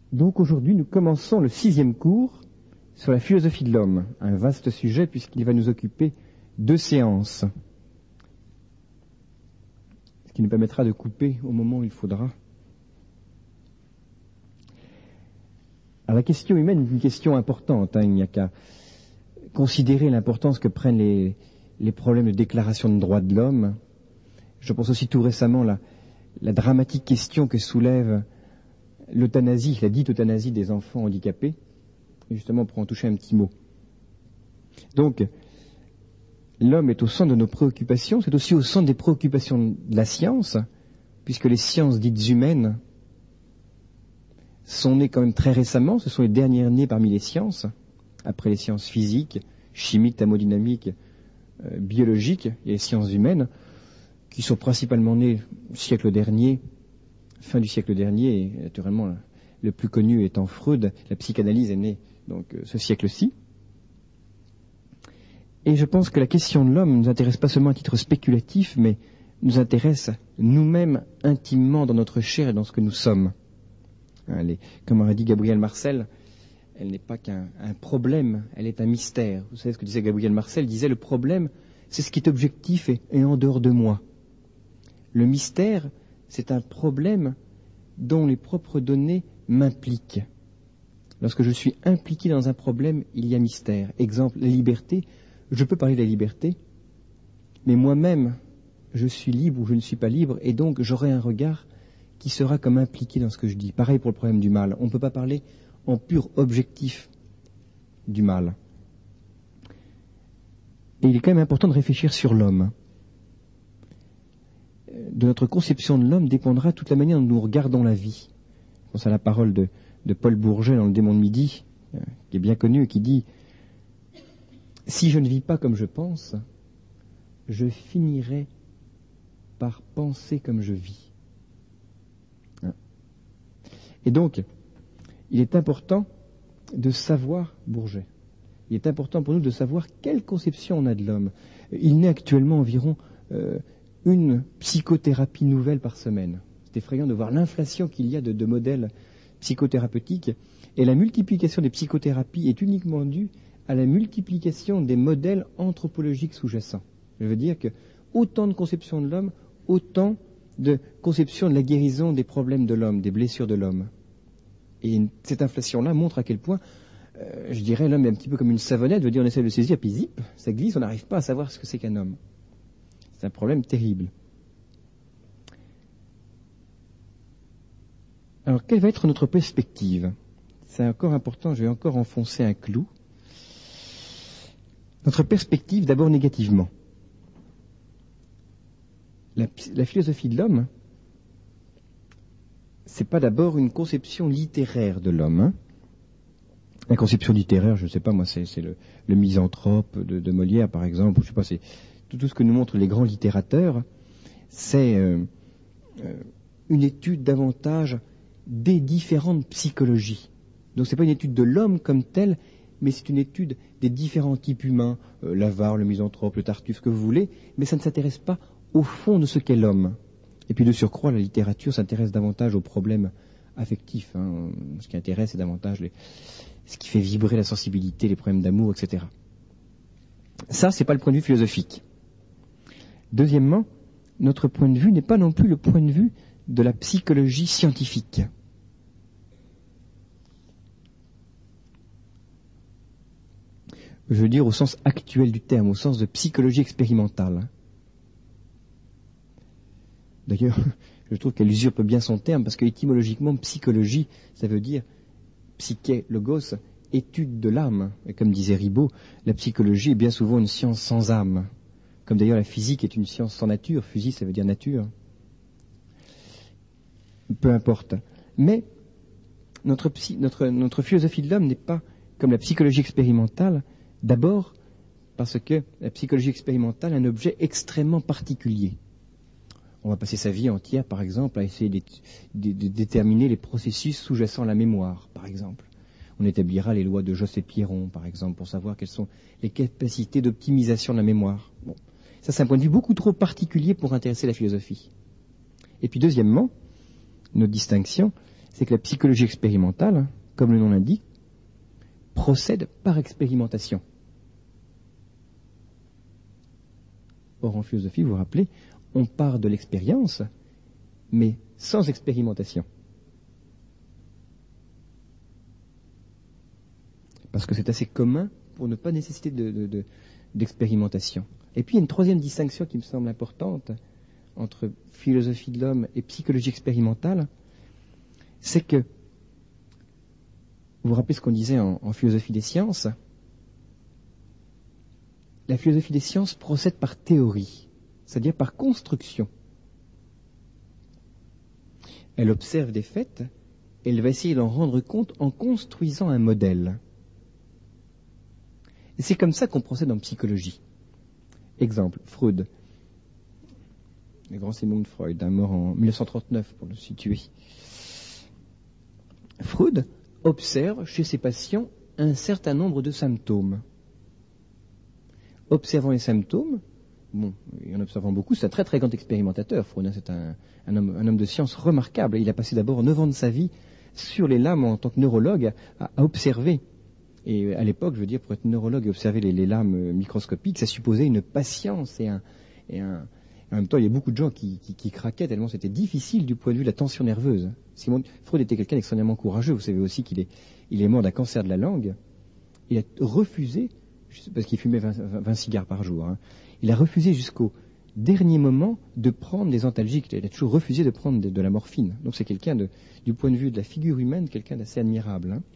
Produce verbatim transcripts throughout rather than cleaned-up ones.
Donc aujourd'hui, nous commençons le sixième cours sur la philosophie de l'homme, un vaste sujet puisqu'il va nous occuper deux séances, ce qui nous permettra de couper au moment où il faudra. Alors la question humaine est une question importante, hein, il n'y a qu'à considérer l'importance que prennent les, les problèmes de déclaration de droits de l'homme. Je pense aussi tout récemment la, la dramatique question que soulève l'euthanasie, la dite euthanasie des enfants handicapés, et justement pour en toucher un petit mot. Donc, l'homme est au centre de nos préoccupations, c'est aussi au centre des préoccupations de la science, puisque les sciences dites humaines sont nées quand même très récemment, ce sont les dernières nées parmi les sciences, après les sciences physiques, chimiques, thermodynamiques, euh, biologiques, et les sciences humaines, qui sont principalement nées au siècle dernier, fin du siècle dernier, et naturellement le plus connu étant Freud, la psychanalyse est née donc ce siècle-ci. Et je pense que la question de l'homme ne nous intéresse pas seulement à titre spéculatif, mais nous intéresse nous-mêmes intimement dans notre chair et dans ce que nous sommes. Elle est, comme aurait dit Gabriel Marcel, elle n'est pas qu'un un problème, elle est un mystère. Vous savez ce que disait Gabriel Marcel, il disait le problème, c'est ce qui est objectif et, et en dehors de moi. Le mystère, c'est un problème dont les propres données m'impliquent. Lorsque je suis impliqué dans un problème, il y a mystère. Exemple, la liberté. Je peux parler de la liberté, mais moi-même, je suis libre ou je ne suis pas libre, et donc j'aurai un regard qui sera comme impliqué dans ce que je dis. Pareil pour le problème du mal. On ne peut pas parler en pur objectif du mal. Et il est quand même important de réfléchir sur l'homme. De notre conception de l'homme dépendra toute la manière dont nous regardons la vie. Je pense à la parole de, de Paul Bourget dans Le Démon de midi, euh, qui est bien connu et qui dit « Si je ne vis pas comme je pense, je finirai par penser comme je vis. » Et donc, il est important de savoir, Bourget, il est important pour nous de savoir quelle conception on a de l'homme. Il naît actuellement environ euh, une psychothérapie nouvelle par semaine. C'est effrayant de voir l'inflation qu'il y a de, de modèles psychothérapeutiques. Et la multiplication des psychothérapies est uniquement due à la multiplication des modèles anthropologiques sous-jacents. Je veux dire que autant de conceptions de l'homme, autant de conceptions de la guérison des problèmes de l'homme, des blessures de l'homme. Et cette inflation-là montre à quel point, euh, je dirais, l'homme est un petit peu comme une savonnette, je veux dire, on essaie de le saisir, puis zip, ça glisse, on n'arrive pas à savoir ce que c'est qu'un homme. C'est un problème terrible. Alors, quelle va être notre perspective? C'est encore important, je vais encore enfoncer un clou. Notre perspective, d'abord négativement. La, la philosophie de l'homme, c'est pas d'abord une conception littéraire de l'homme. Hein. La conception littéraire, je ne sais pas, moi, c'est, c'est le, le misanthrope de, de Molière, par exemple, ou je sais pas, c'est tout, tout ce que nous montrent les grands littérateurs, c'est euh, euh, une étude davantage des différentes psychologies. Donc c'est pas une étude de l'homme comme tel, mais c'est une étude des différents types humains, euh, l'avare, le misanthrope, le tartuffe, ce que vous voulez, mais ça ne s'intéresse pas au fond de ce qu'est l'homme. Et puis de surcroît, la littérature s'intéresse davantage aux problèmes affectifs. Hein. Ce qui intéresse, c'est davantage les, ce qui fait vibrer la sensibilité, les problèmes d'amour, et cetera. Ça, c'est pas le point de vue philosophique. Deuxièmement, notre point de vue n'est pas non plus le point de vue de la psychologie scientifique. Je veux dire au sens actuel du terme, au sens de psychologie expérimentale. D'ailleurs, je trouve qu'elle usurpe bien son terme, parce que étymologiquement, psychologie, ça veut dire psyché, logos, étude de l'âme. Et comme disait Ribot, la psychologie est bien souvent une science sans âme. Comme d'ailleurs la physique est une science sans nature. Physique, ça veut dire nature. Peu importe. Mais notre, psy, notre, notre philosophie de l'homme n'est pas comme la psychologie expérimentale, d'abord parce que la psychologie expérimentale est un objet extrêmement particulier. On va passer sa vie entière, par exemple, à essayer de, de, de déterminer les processus sous-jacents à la mémoire, par exemple. On établira les lois de Joseph Pierron, par exemple, pour savoir quelles sont les capacités d'optimisation de la mémoire. Bon. Ça, c'est un point de vue beaucoup trop particulier pour intéresser la philosophie. Et puis, deuxièmement, notre distinction, c'est que la psychologie expérimentale, comme le nom l'indique, procède par expérimentation. Or, en philosophie, vous vous rappelez, on part de l'expérience, mais sans expérimentation. Parce que c'est assez commun pour ne pas nécessiter de, de, de, d'expérimentation. Et puis, il y a une troisième distinction qui me semble importante entre philosophie de l'homme et psychologie expérimentale, c'est que, vous vous rappelez ce qu'on disait en, en philosophie des sciences, la philosophie des sciences procède par théorie, c'est-à-dire par construction. Elle observe des faits, et elle va essayer d'en rendre compte en construisant un modèle. Et c'est comme ça qu'on procède en psychologie. Exemple, Freud. Le grand Sigmund Freud, un mort en mille neuf cent trente-neuf pour le situer. Freud observe chez ses patients un certain nombre de symptômes. Observant les symptômes, bon, et en observant beaucoup, c'est un très très grand expérimentateur, Freud, hein, c'est un, un, homme, un homme de science remarquable. Il a passé d'abord neuf ans de sa vie sur les lames en tant que neurologue à, à observer. Et à l'époque, je veux dire, pour être neurologue et observer les, les lames microscopiques, ça supposait une patience et un... Et un en même temps, il y a beaucoup de gens qui, qui, qui craquaient tellement c'était difficile du point de vue de la tension nerveuse. Simon, Freud était quelqu'un d'extrêmement courageux. Vous savez aussi qu'il est, il est mort d'un cancer de la langue. Il a refusé, parce qu'il fumait vingt, vingt cigares par jour, hein, il a refusé jusqu'au dernier moment de prendre des antalgiques. Il a toujours refusé de prendre de, de la morphine. Donc c'est quelqu'un, de, du point de vue de la figure humaine, quelqu'un d'assez admirable. Hein.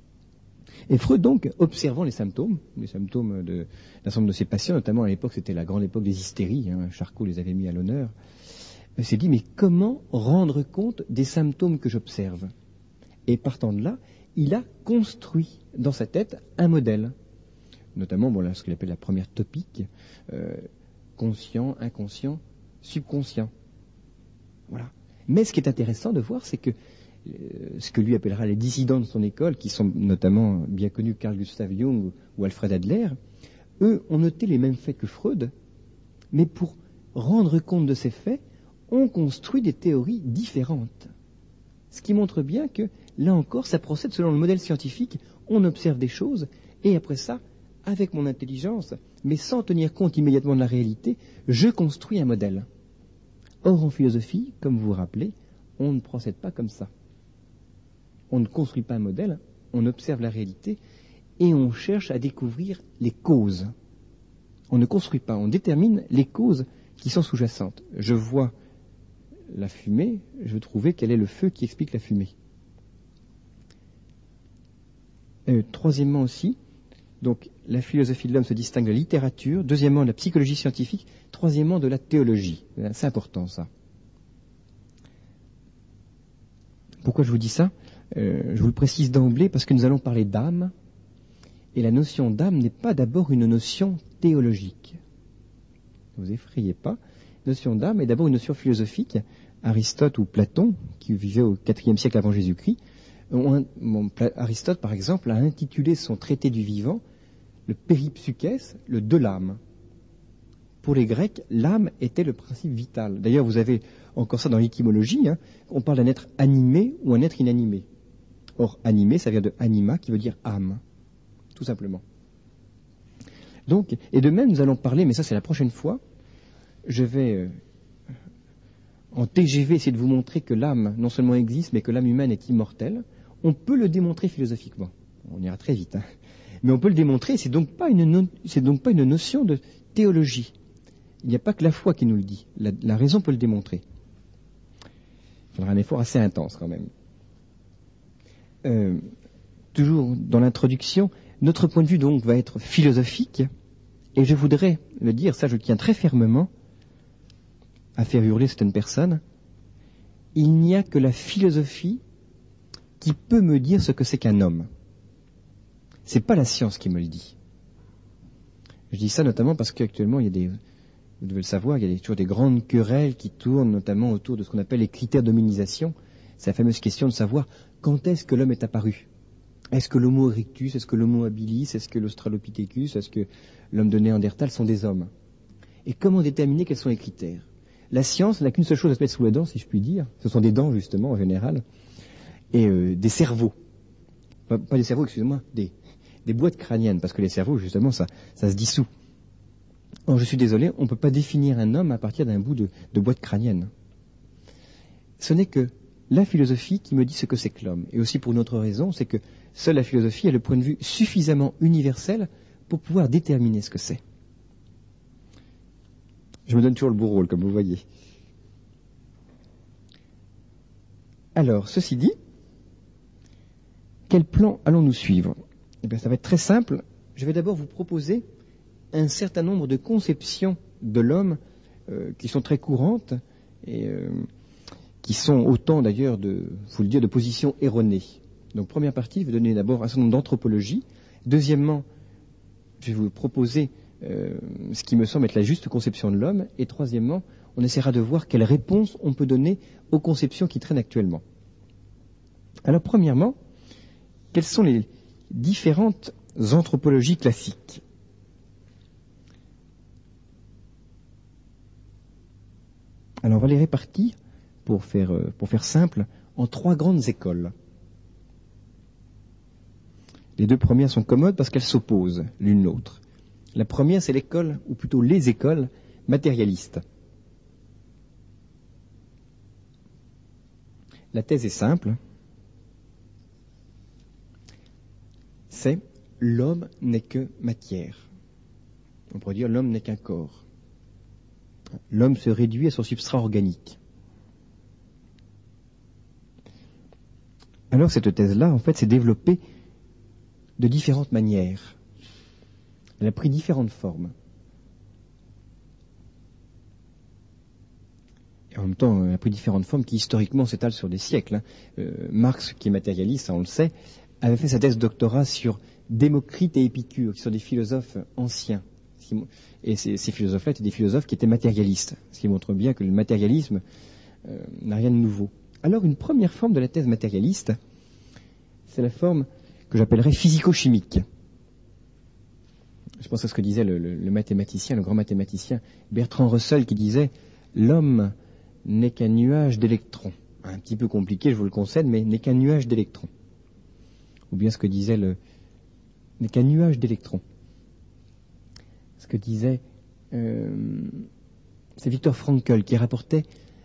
Et Freud, donc, observant les symptômes, les symptômes de l'ensemble de ses patients, notamment à l'époque, c'était la grande époque des hystéries, hein, Charcot les avait mis à l'honneur, il s'est dit, mais comment rendre compte des symptômes que j'observe? Et partant de là, il a construit dans sa tête un modèle, notamment bon, là, ce qu'il appelle la première topique, euh, conscient, inconscient, subconscient. Voilà. Mais ce qui est intéressant de voir, c'est que ce que lui appellera les dissidents de son école, qui sont notamment bien connus Carl Gustav Jung ou Alfred Adler, eux ont noté les mêmes faits que Freud, mais pour rendre compte de ces faits, ont construit des théories différentes. Ce qui montre bien que, là encore, ça procède selon le modèle scientifique, on observe des choses, et après ça, avec mon intelligence, mais sans tenir compte immédiatement de la réalité, je construis un modèle. Or, en philosophie, comme vous vous rappelez, on ne procède pas comme ça. On ne construit pas un modèle, on observe la réalité et on cherche à découvrir les causes. On ne construit pas, on détermine les causes qui sont sous-jacentes. Je vois la fumée, je veux trouver quel est le feu qui explique la fumée. Euh, troisièmement aussi, donc la philosophie de l'homme se distingue de la littérature, deuxièmement de la psychologie scientifique, troisièmement de la théologie. C'est important ça. Pourquoi je vous dis ça ? Euh, je vous le précise d'emblée parce que nous allons parler d'âme, et la notion d'âme n'est pas d'abord une notion théologique. Ne vous effrayez pas. La notion d'âme est d'abord une notion philosophique. Aristote ou Platon, qui vivaient au quatrième siècle avant Jésus-Christ, ont, bon, Aristote par exemple a intitulé son traité du vivant le Péripsukès, le de l'âme. Pour les Grecs, l'âme était le principe vital. D'ailleurs, vous avez encore ça dans l'étymologie, hein, on parle d'un être animé ou un être inanimé. Or, animé, ça vient de anima, qui veut dire âme, tout simplement. Donc, et de même, nous allons parler, mais ça c'est la prochaine fois, je vais, euh, en T G V, essayer de vous montrer que l'âme non seulement existe, mais que l'âme humaine est immortelle. On peut le démontrer philosophiquement. On ira très vite, hein. Mais on peut le démontrer, c'est donc pas une no- c'est donc pas une notion de théologie. Il n'y a pas que la foi qui nous le dit. La, la raison peut le démontrer. Il faudra un effort assez intense quand même. Euh, toujours dans l'introduction, notre point de vue donc va être philosophique, et je voudrais le dire, ça je le tiens très fermement, à faire hurler certaines personnes, il n'y a que la philosophie qui peut me dire ce que c'est qu'un homme. C'est pas la science qui me le dit. Je dis ça notamment parce qu'actuellement il y a des, vous devez le savoir, il y a des, toujours des grandes querelles qui tournent notamment autour de ce qu'on appelle les critères d'hominisation. C'est la fameuse question de savoir quand est-ce que l'homme est apparu. Est-ce que l'homo erectus, est-ce que l'homo habilis, est-ce que l'australopithecus, est-ce que l'homme de Néandertal sont des hommes? Et comment déterminer quels sont les critères? La science n'a qu'une seule chose à se mettre sous la dent, si je puis dire. Ce sont des dents, justement, en général. et euh, des cerveaux. Pas, pas des cerveaux, excusez-moi, des, des boîtes crâniennes, parce que les cerveaux, justement, ça, ça se dissout. Or, je suis désolé, on ne peut pas définir un homme à partir d'un bout de, de boîte crânienne. Ce n'est que la philosophie qui me dit ce que c'est que l'homme. Et aussi pour une autre raison, c'est que seule la philosophie a le point de vue suffisamment universel pour pouvoir déterminer ce que c'est. Je me donne toujours le beau rôle, comme vous voyez. Alors, ceci dit, quel plan allons-nous suivre? Eh bien, ça va être très simple. Je vais d'abord vous proposer un certain nombre de conceptions de l'homme euh, qui sont très courantes et euh, qui sont autant d'ailleurs de, faut le dire, de positions erronées. Donc, première partie, je vais donner d'abord un certain nombre d'anthropologie. Deuxièmement, je vais vous proposer euh, ce qui me semble être la juste conception de l'homme. Et troisièmement, on essaiera de voir quelles réponses on peut donner aux conceptions qui traînent actuellement. Alors, premièrement, quelles sont les différentes anthropologies classiques? Alors, on va les répartir, pour faire, pour faire simple, en trois grandes écoles. Les deux premières sont commodes parce qu'elles s'opposent l'une l'autre. La première, c'est l'école, ou plutôt les écoles matérialistes. La thèse est simple. C'est l'homme n'est que matière. On pourrait dire l'homme n'est qu'un corps. L'homme se réduit à son substrat organique. Alors cette thèse-là, en fait, s'est développée de différentes manières. Elle a pris différentes formes. Et en même temps, elle a pris différentes formes qui historiquement s'étalent sur des siècles. Hein. Euh, Marx, qui est matérialiste, ça on le sait, avait fait sa thèse de doctorat sur Démocrite et Épicure, qui sont des philosophes anciens. Et ces, ces philosophes-là étaient des philosophes qui étaient matérialistes, ce qui montre bien que le matérialisme euh, n'a rien de nouveau. Alors, une première forme de la thèse matérialiste, c'est la forme que j'appellerais physico-chimique. Je pense à ce que disait le, le, le mathématicien, le grand mathématicien Bertrand Russell, qui disait « L'homme n'est qu'un nuage d'électrons ». Un petit peu compliqué, je vous le concède, mais n'est qu'un nuage d'électrons. Ou bien ce que disait le... n'est qu'un nuage d'électrons. Ce que disait... Euh, c'est Viktor Frankl qui rapportait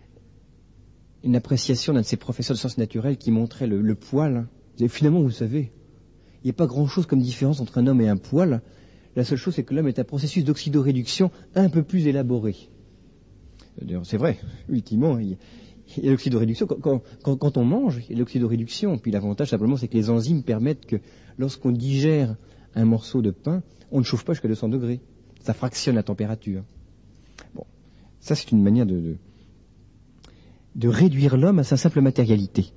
une appréciation d'un de ses professeurs de sciences naturelles qui montrait le, le poil. Et finalement, vous savez, il n'y a pas grand-chose comme différence entre un homme et un poil. La seule chose, c'est que l'homme est un processus d'oxydoréduction un peu plus élaboré. D'ailleurs, c'est vrai, ultimement, il y a l'oxydoréduction. Quand, quand, quand on mange, il y a l'oxydoréduction. Puis l'avantage, simplement, c'est que les enzymes permettent que lorsqu'on digère un morceau de pain, on ne chauffe pas jusqu'à deux cents degrés. Ça fractionne la température. Bon, ça, c'est une manière de, de, de réduire l'homme à sa simple matérialité.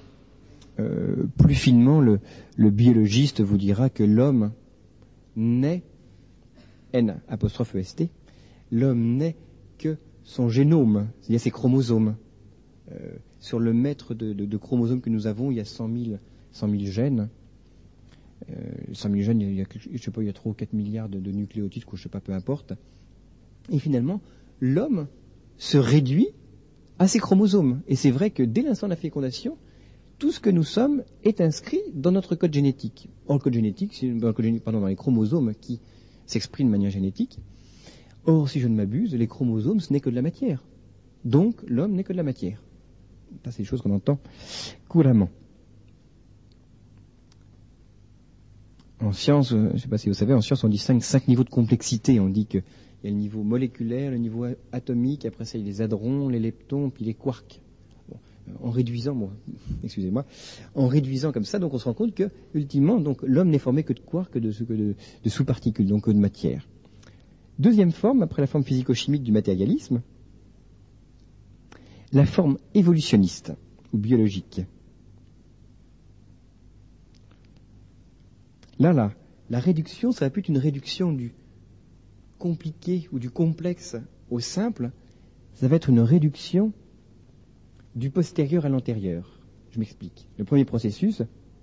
Euh, plus finement, le, le biologiste vous dira que l'homme n'est, N apostrophe E S T, l'homme n'est que son génome, c'est-à-dire ses chromosomes. Euh, sur le mètre de, de, de chromosomes que nous avons, il y a cent mille gènes. Euh, cent mille gènes, il y a, je sais pas, il y a trois ou quatre milliards de, de nucléotides, je sais pas, peu importe. Et finalement, l'homme se réduit à ses chromosomes. Et c'est vrai que dès l'instant de la fécondation, tout ce que nous sommes est inscrit dans notre code génétique. Or, le code génétique, c'est dans, le code génétique, pardon, dans les chromosomes qui s'expriment de manière génétique. Or, si je ne m'abuse, les chromosomes, ce n'est que de la matière. Donc, l'homme n'est que de la matière. Ça, c'est des choses qu'on entend couramment. En science, je ne sais pas si vous savez, en science, on dit cinq, cinq niveaux de complexité. On dit qu'il y a le niveau moléculaire, le niveau atomique, après ça, il y a les hadrons, les leptons, puis les quarks. Bon, en réduisant, bon, excusez-moi, en réduisant comme ça, donc on se rend compte que, ultimement, donc l'homme n'est formé que de quarks, que de, que de, de sous-particules, donc que de matière. Deuxième forme, après la forme physico-chimique du matérialisme, la forme évolutionniste ou biologique. Là, là, la réduction, ça va plus être une réduction du compliqué ou du complexe au simple, ça va être une réduction du postérieur à l'antérieur. Je m'explique. Le premier processus,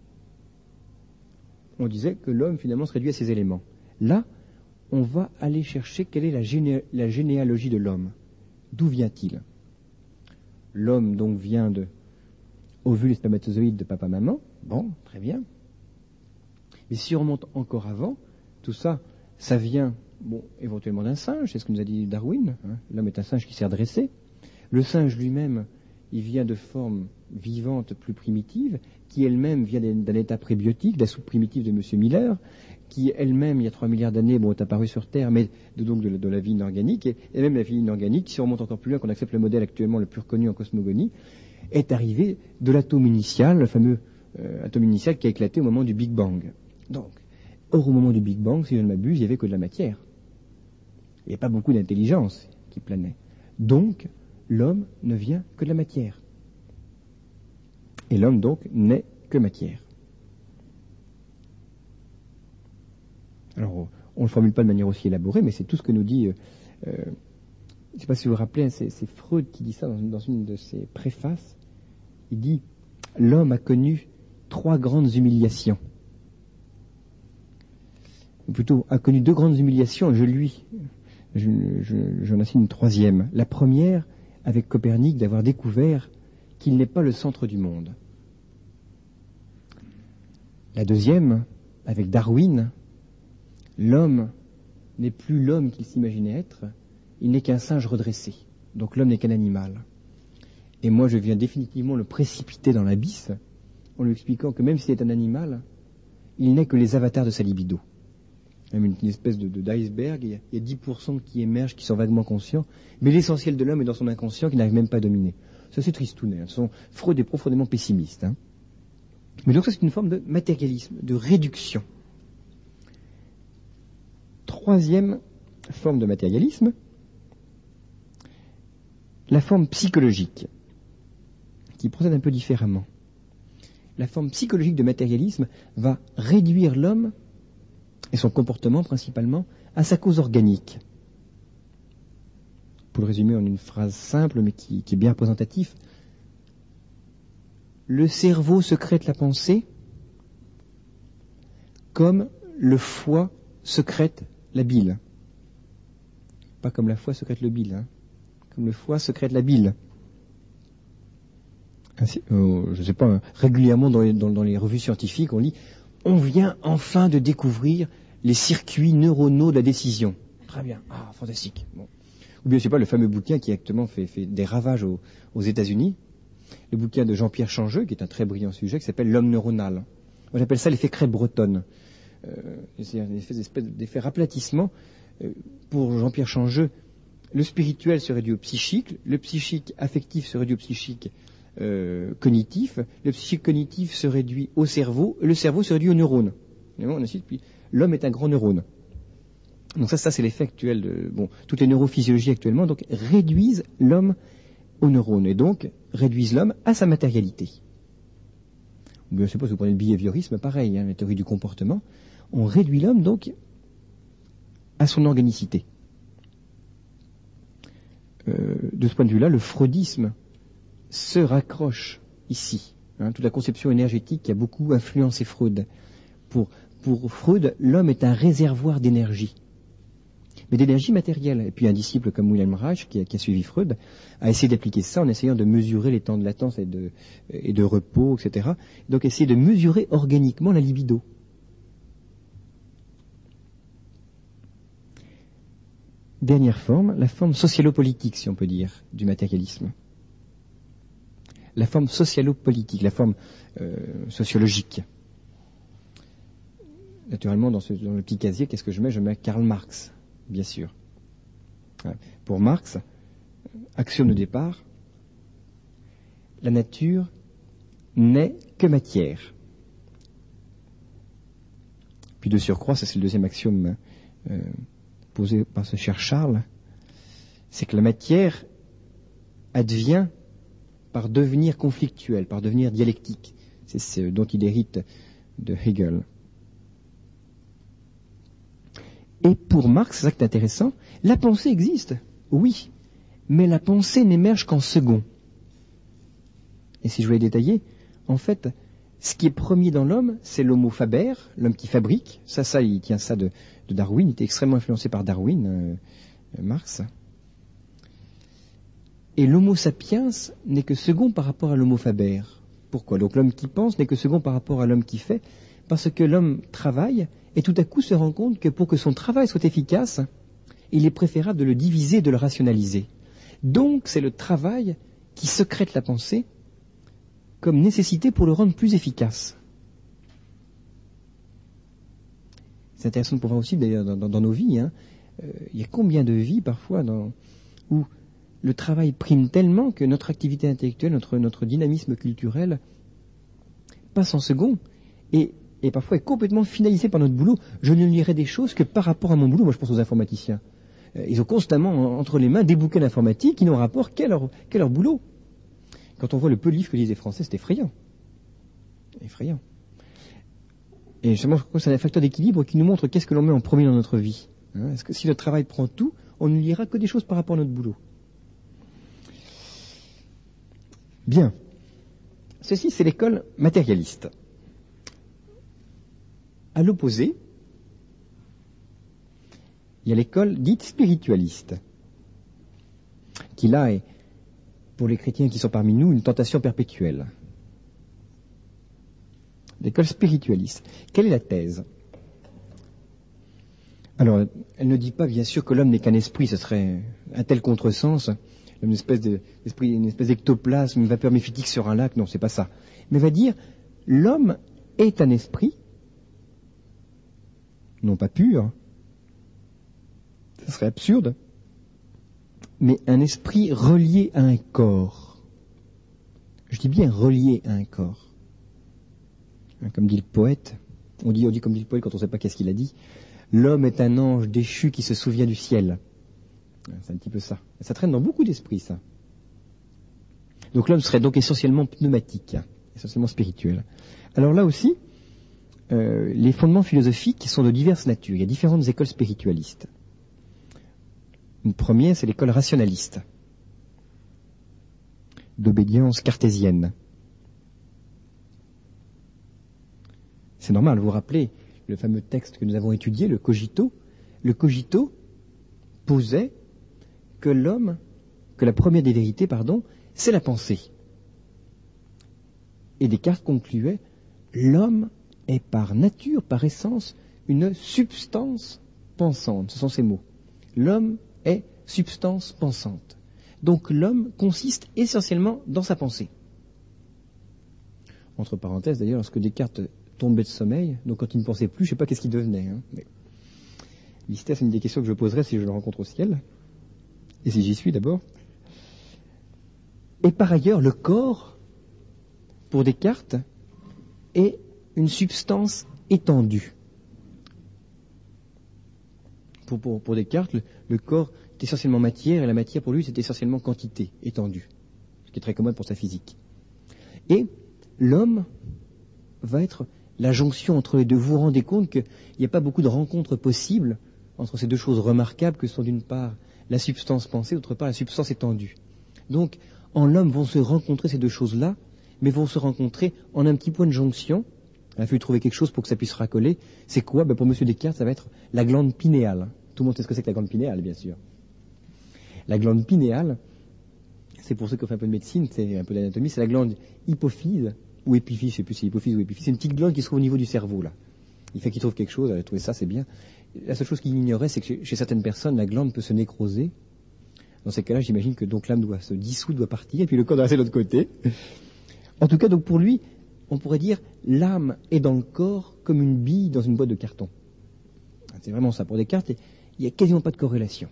on disait que l'homme finalement se réduit à ses éléments. Là, on va aller chercher quelle est la, géné- la généalogie de l'homme. D'où vient-il? L'homme donc vient de ovules et spermatozoïdes de papa-maman. Bon, très bien. Mais si on remonte encore avant, tout ça, ça vient, bon, éventuellement d'un singe, c'est ce que nous a dit Darwin. Hein. L'homme est un singe qui s'est redressé. Le singe lui-même, il vient de formes vivantes plus primitives, qui elle-même vient d'un état prébiotique, de la soupe primitive de M. Miller, qui elle-même, il y a trois milliards d'années, bon, est apparue sur Terre, mais de, donc de, de la vie inorganique, et, et même la vie inorganique, si on remonte encore plus loin, qu'on accepte le modèle actuellement le plus reconnu en cosmogonie, est arrivée de l'atome initial, le fameux euh, atome initial qui a éclaté au moment du Big Bang. Donc, or au moment du Big Bang, si je ne m'abuse, il n'y avait que de la matière. Il n'y a pas beaucoup d'intelligence qui planait. Donc, l'homme ne vient que de la matière. Et l'homme, donc, n'est que matière. Alors, on ne le formule pas de manière aussi élaborée, mais c'est tout ce que nous dit... Euh, euh, je ne sais pas si vous vous rappelez, c'est, c'est Freud qui dit ça dans, dans une de ses préfaces. Il dit « L'homme a connu trois grandes humiliations. » Ou plutôt, a connu deux grandes humiliations, je lui, je, je, j'en assigne une troisième. La première, avec Copernic, d'avoir découvert qu'il n'est pas le centre du monde. La deuxième, avec Darwin, l'homme n'est plus l'homme qu'il s'imaginait être, il n'est qu'un singe redressé. Donc l'homme n'est qu'un animal. Et moi, je viens définitivement le précipiter dans l'abysse en lui expliquant que même s'il est un animal, il n'est que les avatars de sa libido. Même une, une espèce de, de, d'iceberg, il y, a, il y a dix pour cent qui émergent, qui sont vaguement conscients, mais l'essentiel de l'homme est dans son inconscient qu'il n'arrive même pas à dominer. Ça, c'est tristounet. Hein. Son Freud est profondément pessimiste. Hein. Mais donc ça, c'est une forme de matérialisme, de réduction. Troisième forme de matérialisme, la forme psychologique, qui procède un peu différemment. La forme psychologique de matérialisme va réduire l'homme et son comportement principalement à sa cause organique. Pour le résumer en une phrase simple mais qui, qui est bien représentative, le cerveau sécrète la pensée comme le foie sécrète la bile. Pas comme la foie sécrète le bile, hein. Comme le foie sécrète la bile. Ainsi, euh, je ne sais pas, hein, régulièrement dans les, dans, dans les revues scientifiques, on lit « On vient enfin de découvrir les circuits neuronaux de la décision. » Très bien, ah, fantastique. Bon. Ou bien, je ne sais pas, le fameux bouquin qui actuellement fait, fait des ravages aux, aux États-Unis, le bouquin de Jean-Pierre Changeux, qui est un très brillant sujet, qui s'appelle « L'homme neuronal ». Moi, j'appelle ça l'effet crête bretonne. Euh, c'est une espèce, espèce d'effet raplatissement. Euh, pour Jean-Pierre Changeux, le spirituel se réduit au psychique, le psychique affectif se réduit au psychique euh, cognitif, le psychique cognitif se réduit au cerveau, et le cerveau se réduit aux neurones. On a puis, l'homme est un grand neurone. Donc ça, ça c'est l'effet actuel de... Bon, toutes les neurophysiologies actuellement donc, réduisent l'homme aux neurones, et donc réduisent l'homme à sa matérialité. Ou bien, je ne sais pas si vous prenez le behaviorisme, pareil, hein, la théorie du comportement, on réduit l'homme donc à son organicité. Euh, de ce point de vue-là, le freudisme se raccroche ici. Hein, toute la conception énergétique qui a beaucoup influencé Freud. Pour, pour Freud, l'homme est un réservoir d'énergie, mais d'énergie matérielle. Et puis un disciple comme Wilhelm Reich, qui a, qui a suivi Freud, a essayé d'appliquer ça en essayant de mesurer les temps de latence et de, et de repos, et cetera. Donc essayer de mesurer organiquement la libido. Dernière forme, la forme socialo-politique, si on peut dire, du matérialisme. La forme socialo-politique, la forme euh, sociologique. Naturellement, dans, ce, dans le petit casier, qu'est-ce que je mets? Je mets Karl Marx, bien sûr. Pour Marx, axiome de départ, la nature n'est que matière. Puis de surcroît, ça c'est le deuxième axiome euh, posé par ce cher Charles, c'est que la matière advient par devenir conflictuel, par devenir dialectique. C'est ce dont il hérite de Hegel. Et pour Marx, c'est ça qui est intéressant, la pensée existe, oui, mais la pensée n'émerge qu'en second. Et si je voulais détailler, en fait, ce qui est premier dans l'homme, c'est l'homo faber, l'homme qui fabrique. Ça, ça, il tient ça de, de Darwin, il était extrêmement influencé par Darwin, euh, Marx. Et l'homo sapiens n'est que second par rapport à l'homo faber. Pourquoi? Donc l'homme qui pense n'est que second par rapport à l'homme qui fait, parce que l'homme travaille et tout à coup se rend compte que pour que son travail soit efficace, il est préférable de le diviser, de le rationaliser. Donc c'est le travail qui secrète la pensée comme nécessité pour le rendre plus efficace. C'est intéressant pour voir aussi d'ailleurs dans, dans, dans nos vies. Hein. Euh, il y a combien de vies parfois dans, où le travail prime tellement que notre activité intellectuelle, notre, notre dynamisme culturel passe en second et, et parfois est complètement finalisé par notre boulot. Je ne lirai des choses que par rapport à mon boulot. Moi je pense aux informaticiens. Euh, ils ont constamment entre les mains des bouquins d'informatique qui n'ont rapport qu'à leur, qu'à leur boulot. Quand on voit le peu de livres que lisent les Français, c'est effrayant. Effrayant. Et justement, je crois que c'est un facteur d'équilibre qui nous montre qu'est-ce que l'on met en premier dans notre vie. Hein, est-ce que si le travail prend tout, on ne lira que des choses par rapport à notre boulot? Bien. Ceci, c'est l'école matérialiste. À l'opposé, il y a l'école dite spiritualiste, qui là est, pour les chrétiens qui sont parmi nous, une tentation perpétuelle. L'école spiritualiste. Quelle est la thèse? Alors, elle ne dit pas, bien sûr, que l'homme n'est qu'un esprit, ce serait un tel contresens, une espèce de, d'esprit, une espèce d'ectoplasme, une vapeur méphitique sur un lac, non, c'est pas ça. Mais va dire, l'homme est un esprit, non pas pur, ce serait absurde, mais un esprit relié à un corps. Je dis bien relié à un corps. Comme dit le poète, on dit, on dit comme dit le poète quand on ne sait pas qu'est-ce qu'il a dit, l'homme est un ange déchu qui se souvient du ciel. C'est un petit peu ça. Ça traîne dans beaucoup d'esprits, ça. Donc l'homme serait donc essentiellement pneumatique, essentiellement spirituel. Alors là aussi, euh, les fondements philosophiques sont de diverses natures. Il y a différentes écoles spiritualistes. Une première, c'est l'école rationaliste, d'obédience cartésienne. C'est normal, vous vous rappelez le fameux texte que nous avons étudié, le Cogito. Le Cogito posait que l'homme, que la première des vérités, pardon, c'est la pensée. Et Descartes concluait, l'homme est par nature, par essence, une substance pensante. Ce sont ces mots. L'homme est substance pensante. Donc l'homme consiste essentiellement dans sa pensée. Entre parenthèses, d'ailleurs, lorsque Descartes tombait de sommeil, donc quand il ne pensait plus, je ne sais pas qu'est-ce qu'il devenait. Hein, mais... Mystère, c'est une des questions que je poserai si je le rencontre au ciel, et si j'y suis d'abord. Et par ailleurs, le corps, pour Descartes, est une substance étendue. Pour, pour, pour Descartes, le, le corps est essentiellement matière, et la matière pour lui, c'est essentiellement quantité, étendue, ce qui est très commode pour sa physique. Et l'homme va être la jonction entre les deux. Vous vous rendez compte qu'il n'y a pas beaucoup de rencontres possibles entre ces deux choses remarquables que sont d'une part la substance pensée, d'autre part la substance étendue. Donc, en l'homme vont se rencontrer ces deux choses-là, mais vont se rencontrer en un petit point de jonction. Il a fallu trouver quelque chose pour que ça puisse racoler. C'est quoi? Ben pour M. Descartes, ça va être la glande pinéale. Tout le monde sait ce que c'est que la glande pinéale, bien sûr. La glande pinéale, c'est pour ceux qui ont fait un peu de médecine, c'est un peu d'anatomie, c'est la glande hypophyse, ou épiphyse, je ne sais plus si c'est hypophyse ou épiphyse, c'est une petite glande qui se trouve au niveau du cerveau, là. Il fait qu'il trouve quelque chose, elle a trouvé ça, c'est bien. La seule chose qu'il ignorait, c'est que chez, chez certaines personnes, la glande peut se nécroser. Dans ces cas-là, j'imagine que donc l'âme doit se dissoudre, doit partir, et puis le corps doit rester de l'autre côté. En tout cas, donc pour lui, on pourrait dire, l'âme est dans le corps comme une bille dans une boîte de carton. C'est vraiment ça. Pour Descartes, il n'y a quasiment pas de corrélation.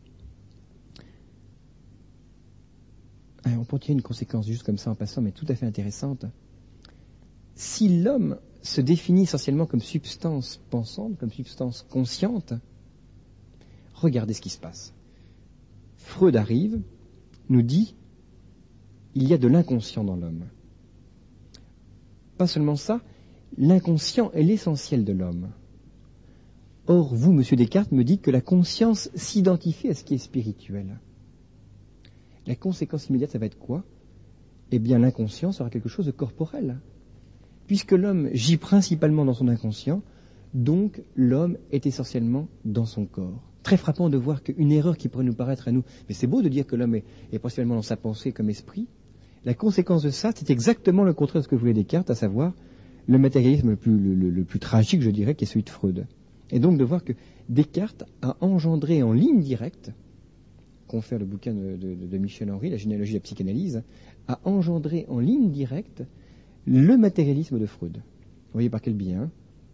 Alors, on peut tirer une conséquence juste comme ça en passant, mais tout à fait intéressante. Si l'homme se définit essentiellement comme substance pensante, comme substance consciente, regardez ce qui se passe. Freud arrive, nous dit, il y a de l'inconscient dans l'homme. Pas seulement ça, l'inconscient est l'essentiel de l'homme. Or, vous, monsieur Descartes, me dites que la conscience s'identifie à ce qui est spirituel. La conséquence immédiate, ça va être quoi? Eh bien, l'inconscient sera quelque chose de corporel. Puisque l'homme gît principalement dans son inconscient, donc l'homme est essentiellement dans son corps. Très frappant de voir qu'une erreur qui pourrait nous paraître à nous, mais c'est beau de dire que l'homme est, est principalement dans sa pensée comme esprit, la conséquence de ça, c'est exactement le contraire de ce que voulait Descartes, à savoir le matérialisme le plus, le, le, le plus tragique, je dirais, qui est celui de Freud. Et donc de voir que Descartes a engendré en ligne directe, confère le bouquin de, de, de Michel Henry, La généalogie de la psychanalyse, a engendré en ligne directe le matérialisme de Freud. Vous voyez par quel biais, hein?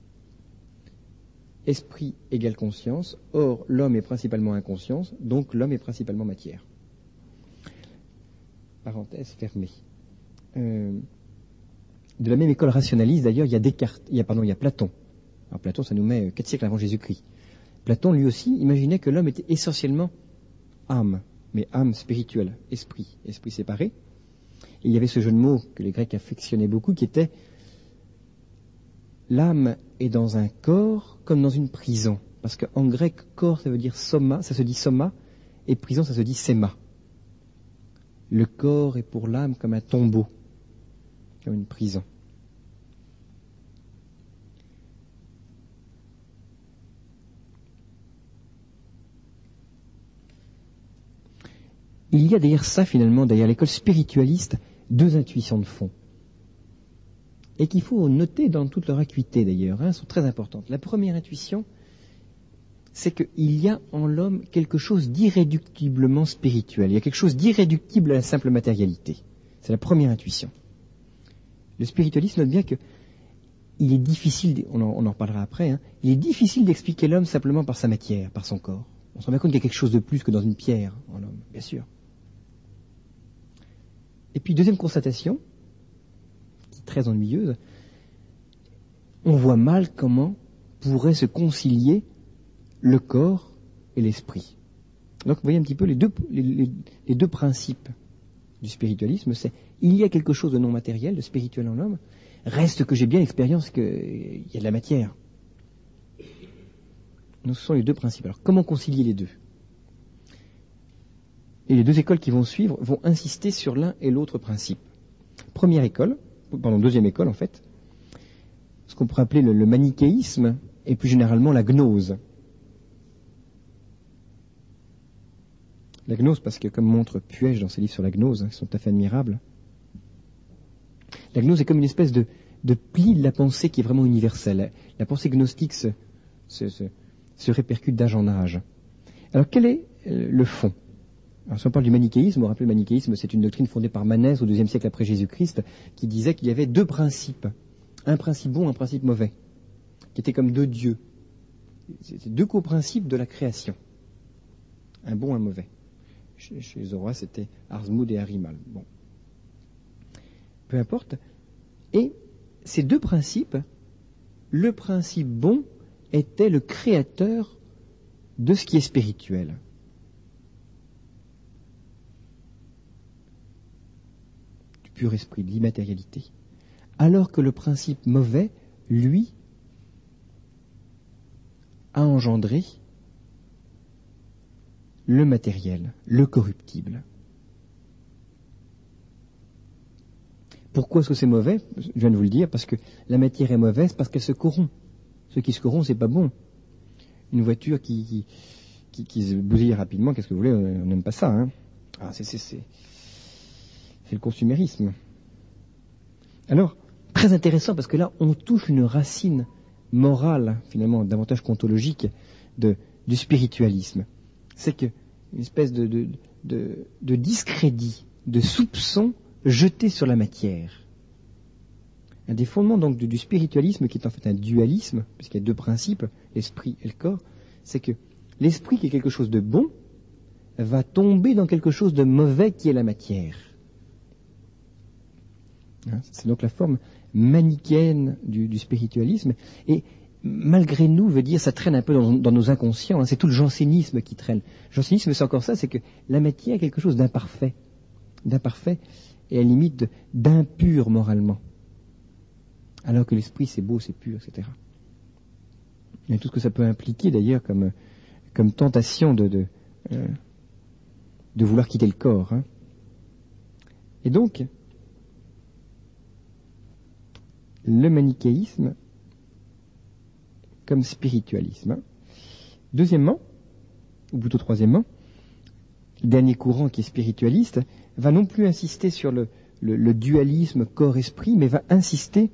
Esprit égale conscience, or l'homme est principalement inconscience, donc l'homme est principalement matière. Parenthèse fermée. Euh, de la même école rationaliste, d'ailleurs, il y a Descartes, il y a, pardon, il y a Platon. Alors Platon, ça nous met quatre siècles avant Jésus-Christ. Platon, lui aussi, imaginait que l'homme était essentiellement âme, mais âme spirituelle, esprit, esprit séparé. Et il y avait ce jeu de mots que les Grecs affectionnaient beaucoup, qui était l'âme est dans un corps comme dans une prison. Parce qu'en grec, corps, ça veut dire soma, ça se dit soma, et prison, ça se dit séma. Le corps est pour l'âme comme un tombeau, comme une prison. Il y a derrière ça, finalement, derrière l'école spiritualiste, deux intuitions de fond. Et qu'il faut noter dans toute leur acuité, d'ailleurs, hein, sont très importantes. La première intuition, c'est qu'il y a en l'homme quelque chose d'irréductiblement spirituel. Il y a quelque chose d'irréductible à la simple matérialité. C'est la première intuition. Le spiritualiste note bien que il est difficile, on en, on en reparlera après, hein, il est difficile d'expliquer l'homme simplement par sa matière, par son corps. On se rend bien compte qu'il y a quelque chose de plus que dans une pierre en l'homme, bien sûr. Et puis, deuxième constatation, qui est très ennuyeuse, on voit mal comment pourrait se concilier le corps et l'esprit. Donc, vous voyez un petit peu les deux, les, les, les deux principes du spiritualisme, c'est il y a quelque chose de non matériel, de spirituel en l'homme, reste que j'ai bien l'expérience qu'il y a de la matière. Donc, ce sont les deux principes. Alors, comment concilier les deux? Et les deux écoles qui vont suivre vont insister sur l'un et l'autre principe. Première école, pardon, deuxième école en fait, ce qu'on pourrait appeler le, le manichéisme et plus généralement la gnose. La gnose, parce que comme montre Puech dans ses livres sur la gnose, hein, qui sont tout à fait admirables, la gnose est comme une espèce de, de pli de la pensée qui est vraiment universelle. La pensée gnostique se, se, se, se répercute d'âge en âge. Alors quel est le fond? Alors, si on parle du manichéisme, vous vous rappelez, le manichéisme, c'est une doctrine fondée par Manès au deuxième siècle après Jésus-Christ, qui disait qu'il y avait deux principes, un principe bon, un principe mauvais, qui étaient comme deux dieux. C'est deux co-principes de la création, un bon, un mauvais. Chez, chez Zoroastre, c'était Arzmoud et Arimal. Bon, peu importe. Et ces deux principes, le principe bon était le créateur de ce qui est spirituel. Pur esprit, de l'immatérialité. Alors que le principe mauvais, lui, a engendré le matériel, le corruptible. Pourquoi est-ce que c'est mauvais? Je viens de vous le dire, parce que la matière est mauvaise, parce qu'elle se corrompt. Ce qui se corrompt, c'est pas bon. Une voiture qui, qui, qui, qui se bousille rapidement, qu'est-ce que vous voulez, on n'aime pas ça, hein. Ah, c'est, c'est, c'est... C'est le consumérisme. Alors, très intéressant, parce que là, on touche une racine morale, finalement, davantage ontologique, de, du spiritualisme. C'est que une espèce de, de, de, de discrédit, de soupçon jeté sur la matière. Un des fondements donc du, du spiritualisme, qui est en fait un dualisme, puisqu'il y a deux principes, l'esprit et le corps, c'est que l'esprit, qui est quelque chose de bon, va tomber dans quelque chose de mauvais, qui est la matière. C'est donc la forme manichéenne du, du spiritualisme. Et malgré nous, veut dire, ça traîne un peu dans, dans nos inconscients. Hein, c'est tout le jansénisme qui traîne. Le jansénisme, c'est encore ça, c'est que la matière est quelque chose d'imparfait. D'imparfait et à la limite d'impur moralement. Alors que l'esprit, c'est beau, c'est pur, et cetera. Et tout ce que ça peut impliquer, d'ailleurs, comme, comme tentation de, de, euh, de vouloir quitter le corps. Hein. Et donc, le manichéisme comme spiritualisme. Deuxièmement, ou plutôt troisièmement, le dernier courant qui est spiritualiste va non plus insister sur le, le, le dualisme corps-esprit, mais va insister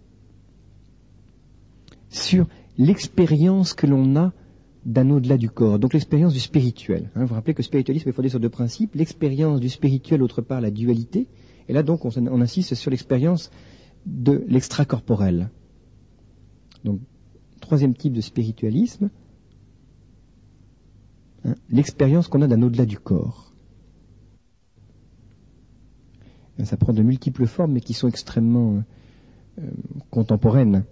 sur l'expérience que l'on a d'un au-delà du corps, donc l'expérience du spirituel. Hein, vous vous rappelez que le spiritualisme est fondé sur deux principes, l'expérience du spirituel, autre part la dualité, et là donc on, on insiste sur l'expérience de l'extracorporel. Donc, troisième type de spiritualisme, hein, l'expérience qu'on a d'un au-delà du corps. Et ça prend de multiples formes, mais qui sont extrêmement euh, contemporaines.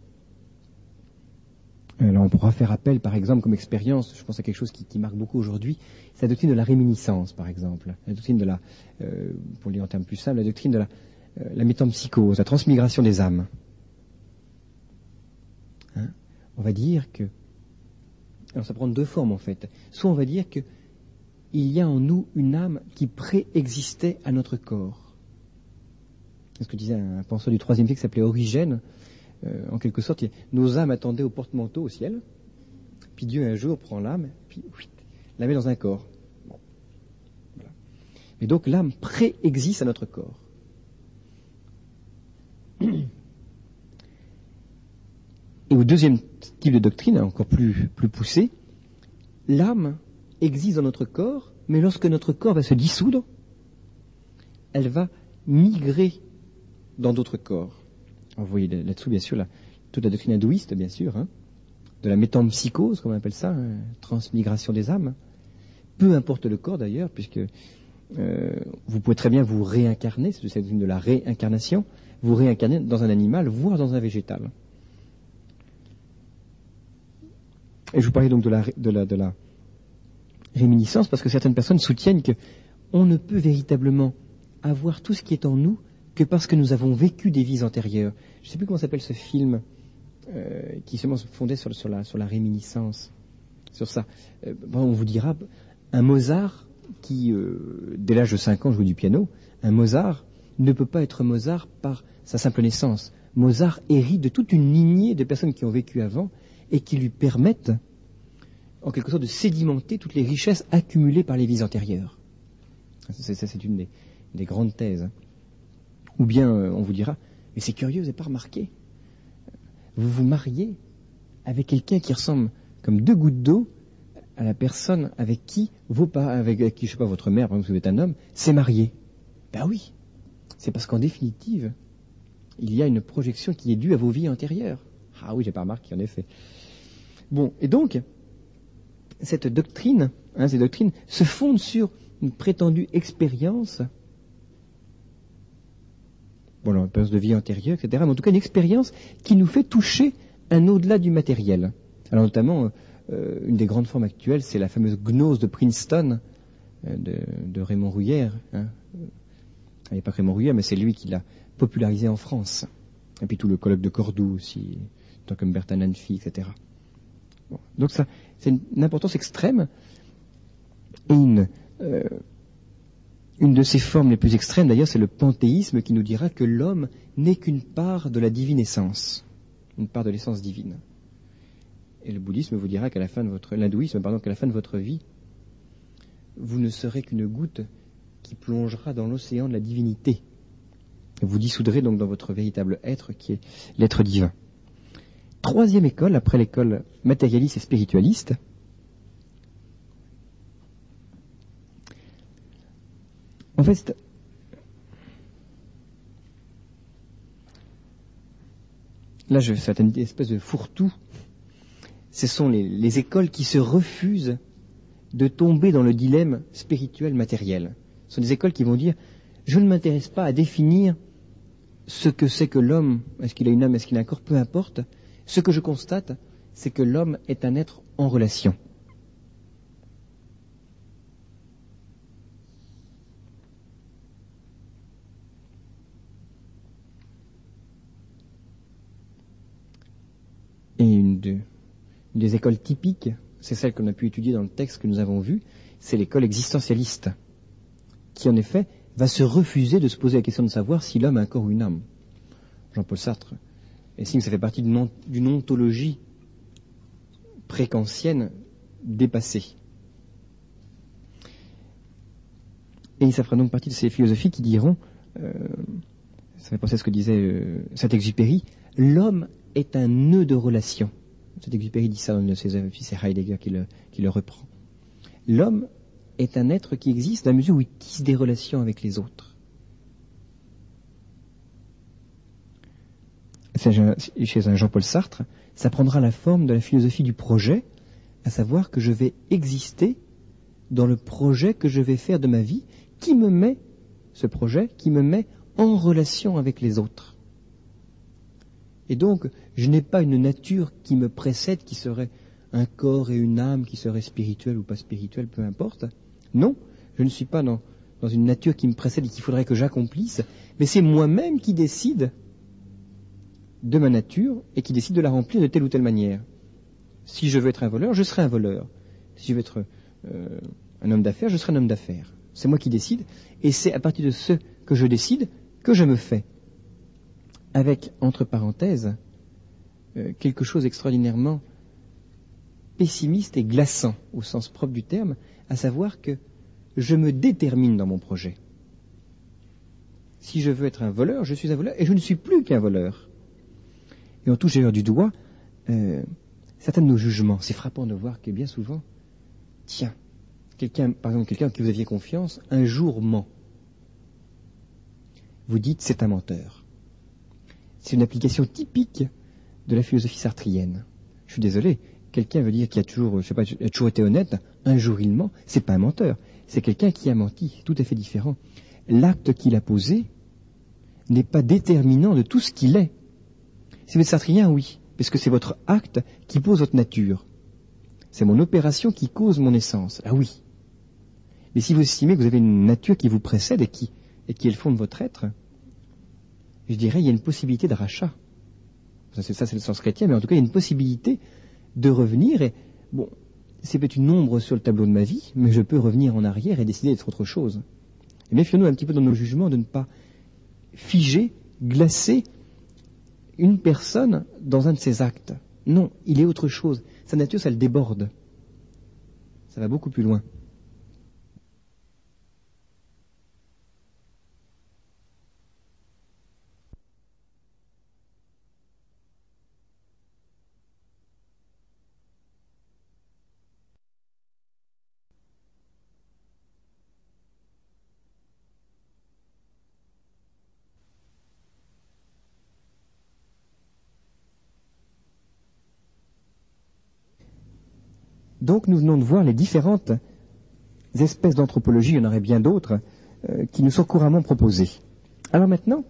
Alors on pourra faire appel, par exemple, comme expérience, je pense à quelque chose qui, qui marque beaucoup aujourd'hui, c'est la doctrine de la réminiscence, par exemple. La doctrine de la, euh, pour le dire en termes plus simples, la doctrine de la, euh, la métempsychose, la transmigration des âmes. Hein, on va dire que, alors ça prend deux formes en fait. Soit on va dire que il y a en nous une âme qui préexistait à notre corps. C'est ce que disait un penseur du troisième siècle qui s'appelait Origène. Euh, en quelque sorte, nos âmes attendaient au porte-manteau au ciel, puis Dieu un jour prend l'âme, puis oui, la met dans un corps. Bon. Voilà. Et donc l'âme préexiste à notre corps. Et au deuxième type de doctrine, encore plus, plus poussée, l'âme existe dans notre corps, mais lorsque notre corps va se dissoudre, elle va migrer dans d'autres corps. Alors vous voyez là-dessous, bien sûr, la, toute la doctrine hindouiste, bien sûr, hein, de la métempsychose, comme on appelle ça, hein, transmigration des âmes. Peu importe le corps d'ailleurs, puisque euh, vous pouvez très bien vous réincarner, c'est cette doctrine de la réincarnation, vous réincarner dans un animal, voire dans un végétal. Et je vous parlais donc de la, de la, de la réminiscence, parce que certaines personnes soutiennent que on ne peut véritablement avoir tout ce qui est en nous que parce que nous avons vécu des vies antérieures. Je ne sais plus comment s'appelle ce film euh, qui se fondait sur, sur, la, sur la réminiscence, sur ça. Euh, bon, on vous dira, un Mozart qui, euh, dès l'âge de cinq ans, jouait du piano, un Mozart ne peut pas être Mozart par sa simple naissance. Mozart hérite de toute une lignée de personnes qui ont vécu avant et qui lui permettent, en quelque sorte, de sédimenter toutes les richesses accumulées par les vies antérieures. Ça, c'est, c'est une des, des grandes thèses. Ou bien euh, on vous dira, mais c'est curieux, vous n'avez pas remarqué, vous vous mariez avec quelqu'un qui ressemble comme deux gouttes d'eau à la personne avec qui vos parents, avec qui, je sais pas, votre mère, par exemple, si vous êtes un homme, s'est mariée. Ben oui, c'est parce qu'en définitive, il y a une projection qui est due à vos vies antérieures. Ah oui, j'ai pas remarqué, en effet. Bon, et donc, cette doctrine, hein, ces doctrines se fondent sur une prétendue expérience, bon, une expérience de vie antérieure, et cetera, mais en tout cas une expérience qui nous fait toucher un au-delà du matériel. Alors notamment, euh, une des grandes formes actuelles, c'est la fameuse gnose de Princeton, euh, de, de Raymond Rouillère. Hein. Il n'y a pas que Raymond Rouillère, mais c'est lui qui l'a popularisé en France. Et puis tout le colloque de Cordoue aussi, tant comme Bertin Nanfy, et cetera. Bon. Donc ça, c'est une, une importance extrême, et une... Euh, Une de ces formes les plus extrêmes, d'ailleurs, c'est le panthéisme qui nous dira que l'homme n'est qu'une part de la divine essence, une part de l'essence divine. Et le bouddhisme vous dira qu'à la fin de votre, l'hindouisme, pardon, qu'à la fin de votre vie, vous ne serez qu'une goutte qui plongera dans l'océan de la divinité. Vous dissoudrez donc dans votre véritable être, qui est l'être divin. Troisième école, après l'école matérialiste et spiritualiste, en fait, là, je fais une espèce de fourre-tout. Ce sont les, les écoles qui se refusent de tomber dans le dilemme spirituel matériel. Ce sont des écoles qui vont dire « Je ne m'intéresse pas à définir ce que c'est que l'homme, est-ce qu'il a une âme, est-ce qu'il a un corps, peu importe. Ce que je constate, c'est que l'homme est un être en relation. » Et une, de, une des écoles typiques, c'est celle qu'on a pu étudier dans le texte que nous avons vu, c'est l'école existentialiste, qui en effet va se refuser de se poser la question de savoir si l'homme a un corps ou une âme. Jean-Paul Sartre estime que ça fait partie d'une, d'une ontologie prékantienne dépassée. Et ça fera donc partie de ces philosophies qui diront euh, ça fait penser à ce que disait euh, Saint-Exupéry, l'homme est un nœud de relation. Saint-Exupéry dit ça dans une de ses œuvres, puis c'est Heidegger qui le, qui le reprend. L'homme est un être qui existe dans la mesure où il tisse des relations avec les autres. Chez un Jean-Paul Sartre, ça prendra la forme de la philosophie du projet, à savoir que je vais exister dans le projet que je vais faire de ma vie, qui me met, ce projet, qui me met en relation avec les autres. Et donc, je n'ai pas une nature qui me précède, qui serait un corps et une âme, qui serait spirituelle ou pas spirituelle, peu importe. Non, je ne suis pas dans, dans une nature qui me précède et qu'il faudrait que j'accomplisse, mais c'est moi-même qui décide de ma nature et qui décide de la remplir de telle ou telle manière. Si je veux être un voleur, je serai un voleur. Si je veux être euh, un homme d'affaires, je serai un homme d'affaires. C'est moi qui décide, et c'est à partir de ce que je décide que je me fais. Avec, entre parenthèses, euh, quelque chose d'extraordinairement pessimiste et glaçant, au sens propre du terme, à savoir que je me détermine dans mon projet. Si je veux être un voleur, je suis un voleur, et je ne suis plus qu'un voleur. Et on touche d'ailleurs du doigt euh, certains de nos jugements. C'est frappant de voir que bien souvent, tiens, quelqu'un, par exemple, quelqu'un en qui vous aviez confiance, un jour ment. Vous dites, c'est un menteur. C'est une application typique de la philosophie sartrienne. Je suis désolé, quelqu'un veut dire qu'il a toujours, je sais pas, a toujours été honnête, un jour il ment, c'est pas un menteur, c'est quelqu'un qui a menti, tout à fait différent. L'acte qu'il a posé n'est pas déterminant de tout ce qu'il est. Si vous êtes sartrien, oui, parce que c'est votre acte qui pose votre nature. C'est mon opération qui cause mon essence. Ah oui. Mais si vous estimez que vous avez une nature qui vous précède et qui, et qui est le fond de votre être, je dirais il y a une possibilité de rachat. Ça c'est, ça, c'est le sens chrétien, mais en tout cas, il y a une possibilité de revenir. Et bon, c'est peut-être une ombre sur le tableau de ma vie, mais je peux revenir en arrière et décider d'être autre chose. Et méfions-nous un petit peu dans nos jugements de ne pas figer, glacer une personne dans un de ses actes. Non, il est autre chose. Sa nature, ça le déborde. Ça va beaucoup plus loin. Donc nous venons de voir les différentes espèces d'anthropologie, il y en aurait bien d'autres, euh, qui nous sont couramment proposées. Alors maintenant,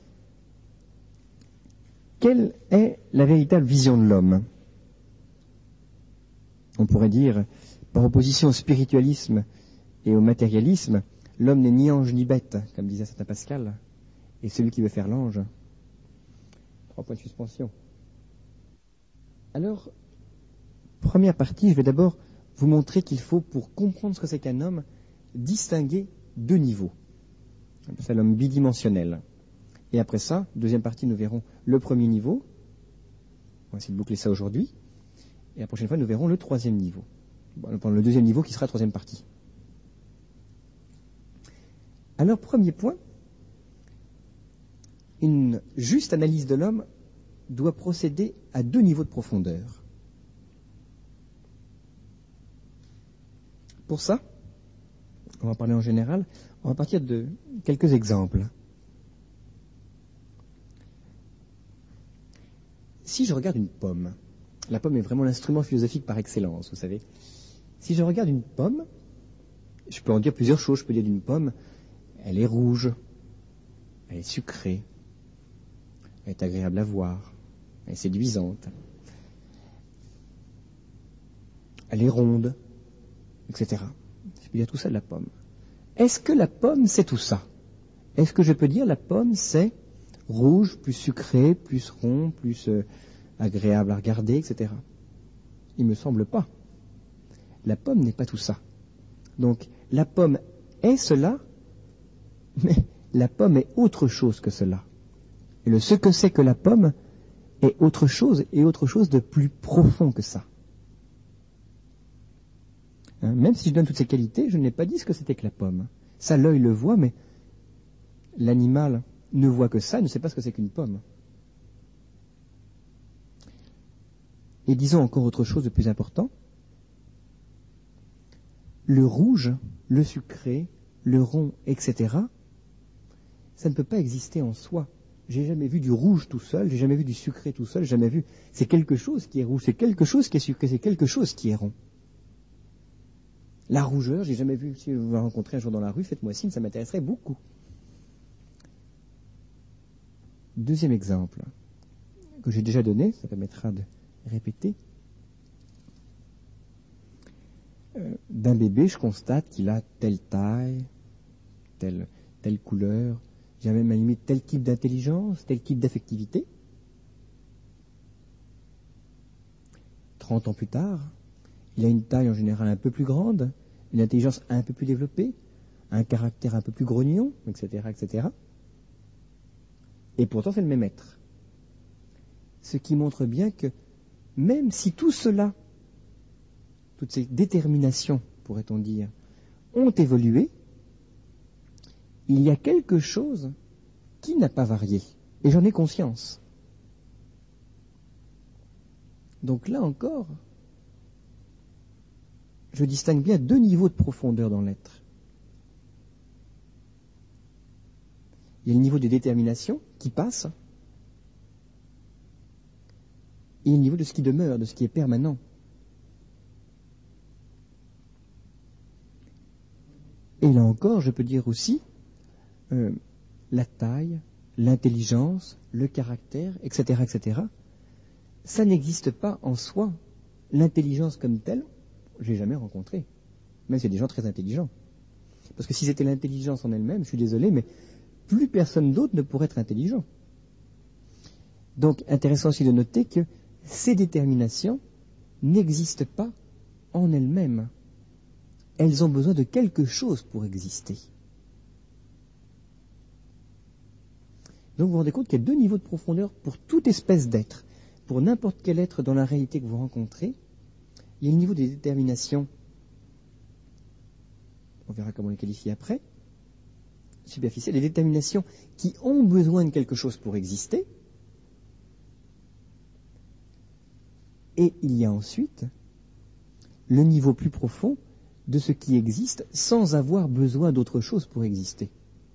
quelle est la véritable vision de l'homme? On pourrait dire, par opposition au spiritualisme et au matérialisme, l'homme n'est ni ange ni bête, comme disait saint Pascal, et celui qui veut faire l'ange. Trois points de suspension. Alors, première partie, je vais d'abord vous montrer qu'il faut, pour comprendre ce que c'est qu'un homme, distinguer deux niveaux. C'est l'homme bidimensionnel. Et après ça, deuxième partie, nous verrons le premier niveau. On va essayer de boucler ça aujourd'hui. Et la prochaine fois, nous verrons le troisième niveau. Bon, le deuxième niveau qui sera la troisième partie. Alors, premier point, une juste analyse de l'homme doit procéder à deux niveaux de profondeur. Pour ça, on va parler en général, on va partir de quelques exemples. Si je regarde une pomme, la pomme est vraiment l'instrument philosophique par excellence, vous savez. Si je regarde une pomme, je peux en dire plusieurs choses. Je peux dire d'une pomme, elle est rouge, elle est sucrée, elle est agréable à voir, elle est séduisante, elle est ronde, et cetera. Je peux dire tout ça de la pomme. Est-ce que la pomme, c'est tout ça? Est-ce que je peux dire la pomme, c'est rouge, plus sucré, plus rond, plus euh, agréable à regarder, et cetera. Il me semble pas. La pomme n'est pas tout ça. Donc, la pomme est cela, mais la pomme est autre chose que cela. Et le ce que c'est que la pomme est autre chose, et autre chose de plus profond que ça. Hein, même si je donne toutes ces qualités, je n'ai pas dit ce que c'était que la pomme. Ça, l'œil le voit, mais l'animal ne voit que ça, il ne sait pas ce que c'est qu'une pomme. Et disons encore autre chose de plus important. Le rouge, le sucré, le rond, et cetera, ça ne peut pas exister en soi. J'ai jamais vu du rouge tout seul, j'ai jamais vu du sucré tout seul, j'ai jamais vu. C'est quelque chose qui est rouge, c'est quelque chose qui est sucré, c'est quelque chose qui est rond. La rougeur, j'ai jamais vu. Si vous la rencontrez un jour dans la rue, faites-moi signe, ça m'intéresserait beaucoup. Deuxième exemple, que j'ai déjà donné, ça permettra de répéter. Euh, d'un bébé, je constate qu'il a telle taille, telle, telle couleur, j'ai même à la limite tel type d'intelligence, tel type d'affectivité. Trente ans plus tard, il a une taille en général un peu plus grande, une intelligence un peu plus développée, un caractère un peu plus grognon, et cetera, et cetera. Et pourtant, c'est le même être. Ce qui montre bien que même si tout cela, toutes ces déterminations, pourrait-on dire, ont évolué, il y a quelque chose qui n'a pas varié. Et j'en ai conscience. Donc là encore, je distingue bien deux niveaux de profondeur dans l'être. Il y a le niveau de détermination qui passe, et le niveau de ce qui demeure, de ce qui est permanent. Et là encore, je peux dire aussi, euh, la taille, l'intelligence, le caractère, et cetera, et cetera, ça n'existe pas en soi. L'intelligence comme telle, je l'ai jamais rencontrée. Même si c'est des gens très intelligents. Parce que si c'était l'intelligence en elle-même, je suis désolé, mais plus personne d'autre ne pourrait être intelligent. Donc, intéressant aussi de noter que ces déterminations n'existent pas en elles-mêmes. Elles ont besoin de quelque chose pour exister. Donc vous vous rendez compte qu'il y a deux niveaux de profondeur pour toute espèce d'être. Pour n'importe quel être dans la réalité que vous rencontrez, il y a le niveau des déterminations, on verra comment les qualifier après, superficielles, les déterminations qui ont besoin de quelque chose pour exister. Et il y a ensuite le niveau plus profond de ce qui existe sans avoir besoin d'autre chose pour exister.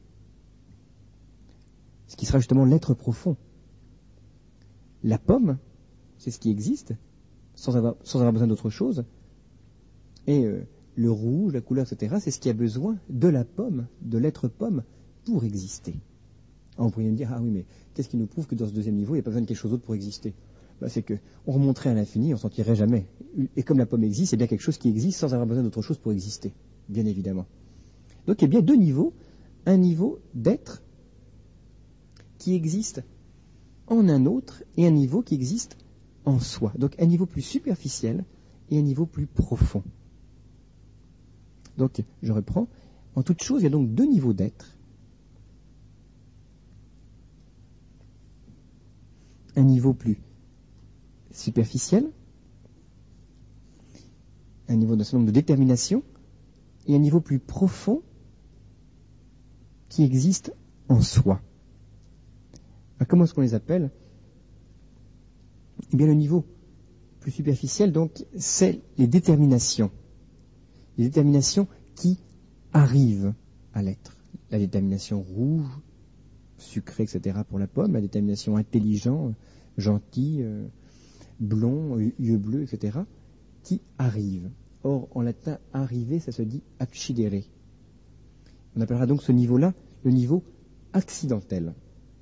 Ce qui sera justement l'être profond. La pomme, c'est ce qui existe, sans avoir, sans avoir besoin d'autre chose. Et euh, le rouge, la couleur, et cetera, c'est ce qui a besoin de la pomme, de l'être pomme, pour exister. Alors on pourrait me dire, ah oui, mais qu'est-ce qui nous prouve que dans ce deuxième niveau, il n'y a pas besoin de quelque chose d'autre pour exister? Ben, c'est qu'on remonterait à l'infini, on s'en tirerait jamais. Et comme la pomme existe, c'est bien quelque chose qui existe sans avoir besoin d'autre chose pour exister, bien évidemment. Donc il y a bien deux niveaux. Un niveau d'être qui existe en un autre et un niveau qui existe en soi. Donc un niveau plus superficiel et un niveau plus profond. Donc je reprends. En toute chose, il y a donc deux niveaux d'être. Un niveau plus superficiel, un niveau d'un certain nombre de détermination, et un niveau plus profond qui existe en soi. Alors, comment est-ce qu'on les appelle? Eh bien, le niveau plus superficiel, donc, c'est les déterminations. Les déterminations qui arrivent à l'être. La détermination rouge, sucrée, et cetera pour la pomme, la détermination intelligent, gentil, euh, blond, yeux bleus, et cetera, qui arrive. Or, en latin, arriver, ça se dit accidere. On appellera donc ce niveau-là le niveau accidentel.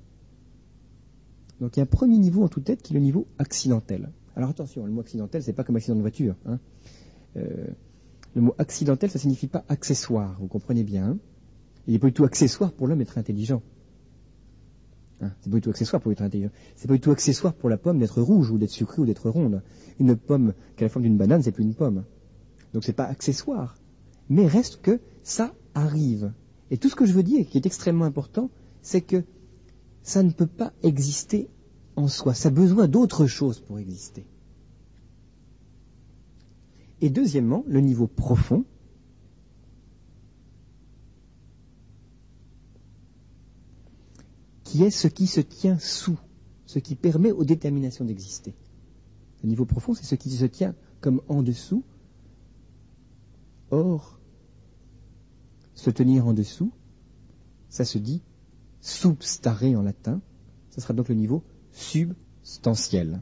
Donc, il y a un premier niveau en toute tête qui est le niveau accidentel. Alors, attention, le mot accidentel, c'est pas comme accident de voiture. Hein. Euh, le mot accidentel, ça signifie pas accessoire, vous comprenez bien. Hein. Il n'est pas du tout accessoire pour l'homme d'être intelligent. Hein, c'est pas du tout accessoire pour être intelligent. C'est pas du tout accessoire pour la pomme d'être rouge ou d'être sucrée ou d'être ronde. Une pomme qui a la forme d'une banane, c'est plus une pomme. Donc c'est pas accessoire. Mais reste que ça arrive. Et tout ce que je veux dire, qui est extrêmement important, c'est que ça ne peut pas exister en soi. Ça a besoin d'autre chose pour exister. Et deuxièmement, le niveau profond, qui est ce qui se tient sous, ce qui permet aux déterminations d'exister. Le niveau profond, c'est ce qui se tient comme en dessous. Or, se tenir en dessous, ça se dit substare en latin, ça sera donc le niveau substantiel.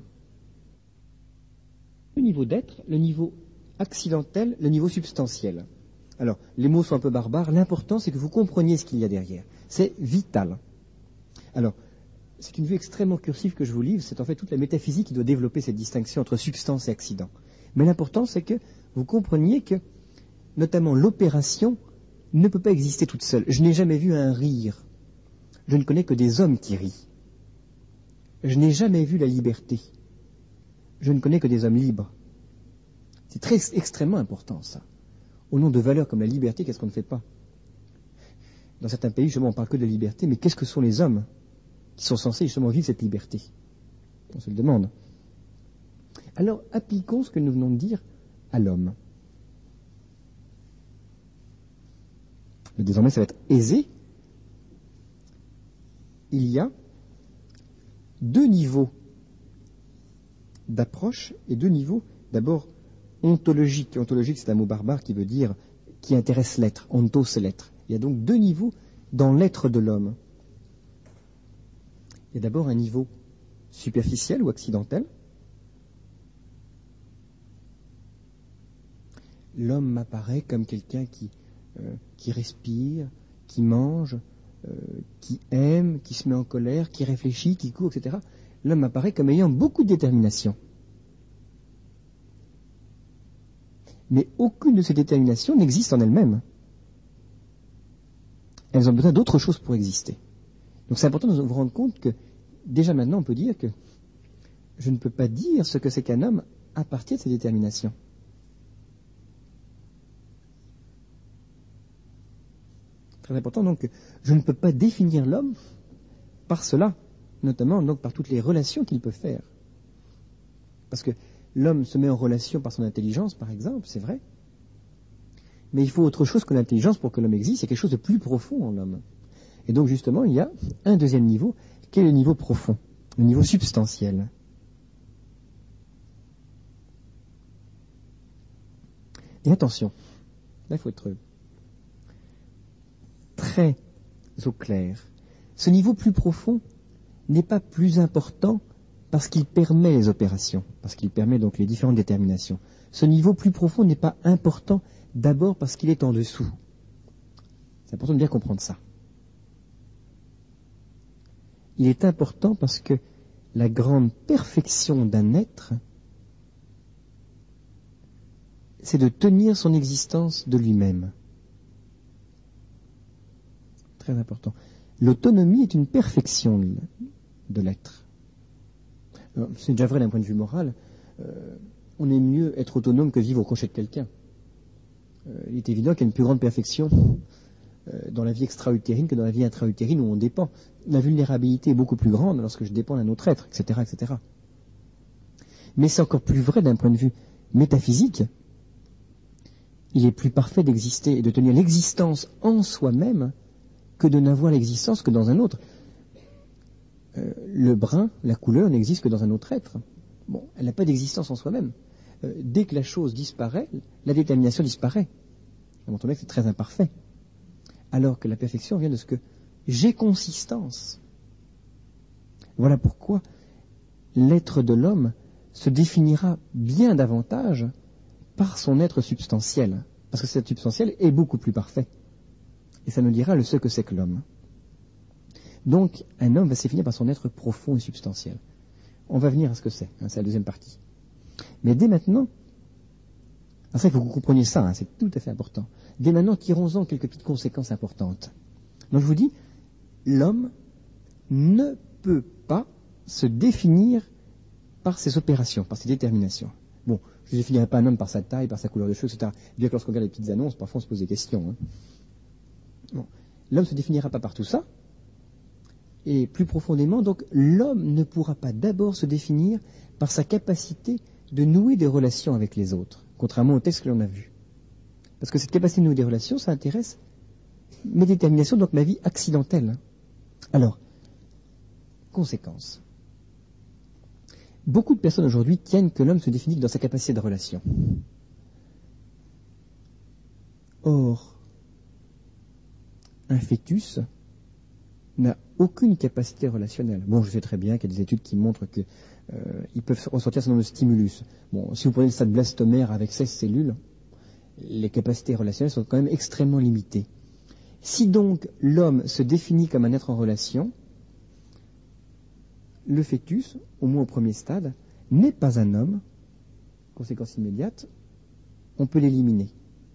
Le niveau d'être, le niveau accidentel, le niveau substantiel. Alors, les mots sont un peu barbares, l'important c'est que vous compreniez ce qu'il y a derrière. C'est vital. Alors, c'est une vue extrêmement cursive que je vous livre, c'est en fait toute la métaphysique qui doit développer cette distinction entre substance et accident. Mais l'important c'est que vous compreniez que, notamment l'opération, ne peut pas exister toute seule. Je n'ai jamais vu un rire. Je ne connais que des hommes qui rient. Je n'ai jamais vu la liberté. Je ne connais que des hommes libres. C'est très extrêmement important, ça. Au nom de valeurs comme la liberté, qu'est-ce qu'on ne fait pas? Dans certains pays, justement, on parle que de liberté, mais qu'est-ce que sont les hommes qui sont censés justement vivre cette liberté? On se le demande. Alors, appliquons ce que nous venons de dire à l'homme. Désormais, ça va être aisé. Il y a deux niveaux d'approche et deux niveaux, d'abord, ontologique. Ontologique, c'est un mot barbare qui veut dire qui intéresse l'être. Onto, c'est l'être. Il y a donc deux niveaux dans l'être de l'homme. Il y a d'abord un niveau superficiel ou accidentel. L'homme m'apparaît comme quelqu'un qui, euh, qui respire, qui mange, euh, qui aime, qui se met en colère, qui réfléchit, qui court, et cetera. L'homme m'apparaît comme ayant beaucoup de détermination. Mais aucune de ces déterminations n'existe en elle-même. Elles ont besoin d'autre chose pour exister. Donc c'est important de vous rendre compte que, déjà maintenant, on peut dire que je ne peux pas dire ce que c'est qu'un homme à partir de ses déterminations. Très important, donc, je ne peux pas définir l'homme par cela, notamment donc par toutes les relations qu'il peut faire. Parce que l'homme se met en relation par son intelligence, par exemple, c'est vrai. Mais il faut autre chose que l'intelligence pour que l'homme existe. Il y a quelque chose de plus profond en l'homme. Et donc, justement, il y a un deuxième niveau, qui est le niveau profond, le niveau substantiel. Et attention, là, il faut être très au clair. Ce niveau plus profond n'est pas plus important parce qu'il permet les opérations, parce qu'il permet donc les différentes déterminations. Ce niveau plus profond n'est pas important d'abord parce qu'il est en dessous. C'est important de bien comprendre ça. Il est important parce que la grande perfection d'un être, c'est de tenir son existence de lui-même. Très important. L'autonomie est une perfection de l'être. C'est déjà vrai d'un point de vue moral. Euh, on est mieux être autonome que vivre au crochet de quelqu'un. Euh, il est évident qu'il y a une plus grande perfection euh, dans la vie extra-utérine que dans la vie intra-utérine où on dépend. La vulnérabilité est beaucoup plus grande lorsque je dépends d'un autre être, et cetera, et cetera. Mais c'est encore plus vrai d'un point de vue métaphysique. Il est plus parfait d'exister et de tenir l'existence en soi-même que de n'avoir l'existence que dans un autre. Euh, le brun, la couleur, n'existe que dans un autre être. Bon, elle n'a pas d'existence en soi-même. Euh, dès que la chose disparaît, la détermination disparaît. On entend bien que c'est très imparfait. Alors que la perfection vient de ce que j'ai consistance. Voilà pourquoi l'être de l'homme se définira bien davantage par son être substantiel. Parce que cet être substantiel est beaucoup plus parfait. Et ça nous dira le ce que c'est que l'homme. Donc, un homme va se définir par son être profond et substantiel. On va venir à ce que c'est, hein, c'est la deuxième partie. Mais dès maintenant, c'est vrai que vous compreniez ça, hein, c'est tout à fait important. Dès maintenant, tirons-en quelques petites conséquences importantes. Donc je vous dis, l'homme ne peut pas se définir par ses opérations, par ses déterminations. Bon, je ne définirai pas un homme par sa taille, par sa couleur de cheveux, et cetera. Bien que lorsqu'on regarde les petites annonces, parfois on se pose des questions. Hein. Bon. L'homme ne se définira pas par tout ça. Et plus profondément, donc, l'homme ne pourra pas d'abord se définir par sa capacité de nouer des relations avec les autres, contrairement au texte que l'on a vu. Parce que cette capacité de nouer des relations, ça intéresse mes déterminations, donc ma vie accidentelle. Alors, Conséquence. Beaucoup de personnes aujourd'hui tiennent que l'homme se définit dans sa capacité de relation. Or, un fœtus n'a aucune capacité relationnelle. Bon, je sais très bien qu'il y a des études qui montrent qu'ils euh, peuvent ressentir ce nombre de stimulus. Bon, si vous prenez le stade blastomère avec seize cellules, les capacités relationnelles sont quand même extrêmement limitées. Si donc l'homme se définit comme un être en relation, le fœtus, au moins au premier stade, n'est pas un homme. Conséquence immédiate, on peut l'éliminer.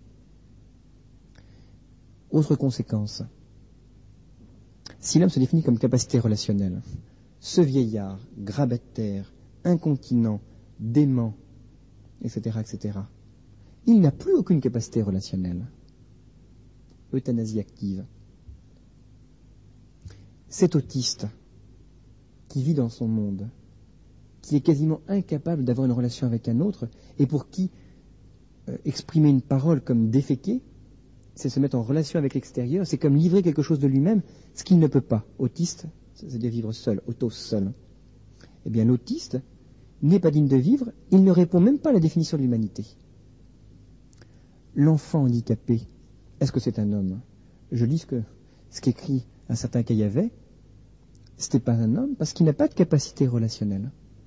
Autre conséquence. Si l'homme se définit comme capacité relationnelle, ce vieillard, grabataire, incontinent, dément, et cetera, et cetera, il n'a plus aucune capacité relationnelle. Euthanasie active. Cet autiste qui vit dans son monde, qui est quasiment incapable d'avoir une relation avec un autre, et pour qui euh, exprimer une parole comme déféquer, c'est se mettre en relation avec l'extérieur, c'est comme livrer quelque chose de lui-même, ce qu'il ne peut pas. Autiste, c'est de vivre seul, autos seul. Eh bien, l'autiste n'est pas digne de vivre, il ne répond même pas à la définition de l'humanité. L'enfant handicapé, est-ce que c'est un homme? Je lis ce que ce qu'écrit un certain Caillavet, ce n'est pas un homme parce qu'il n'a pas de capacité relationnelle.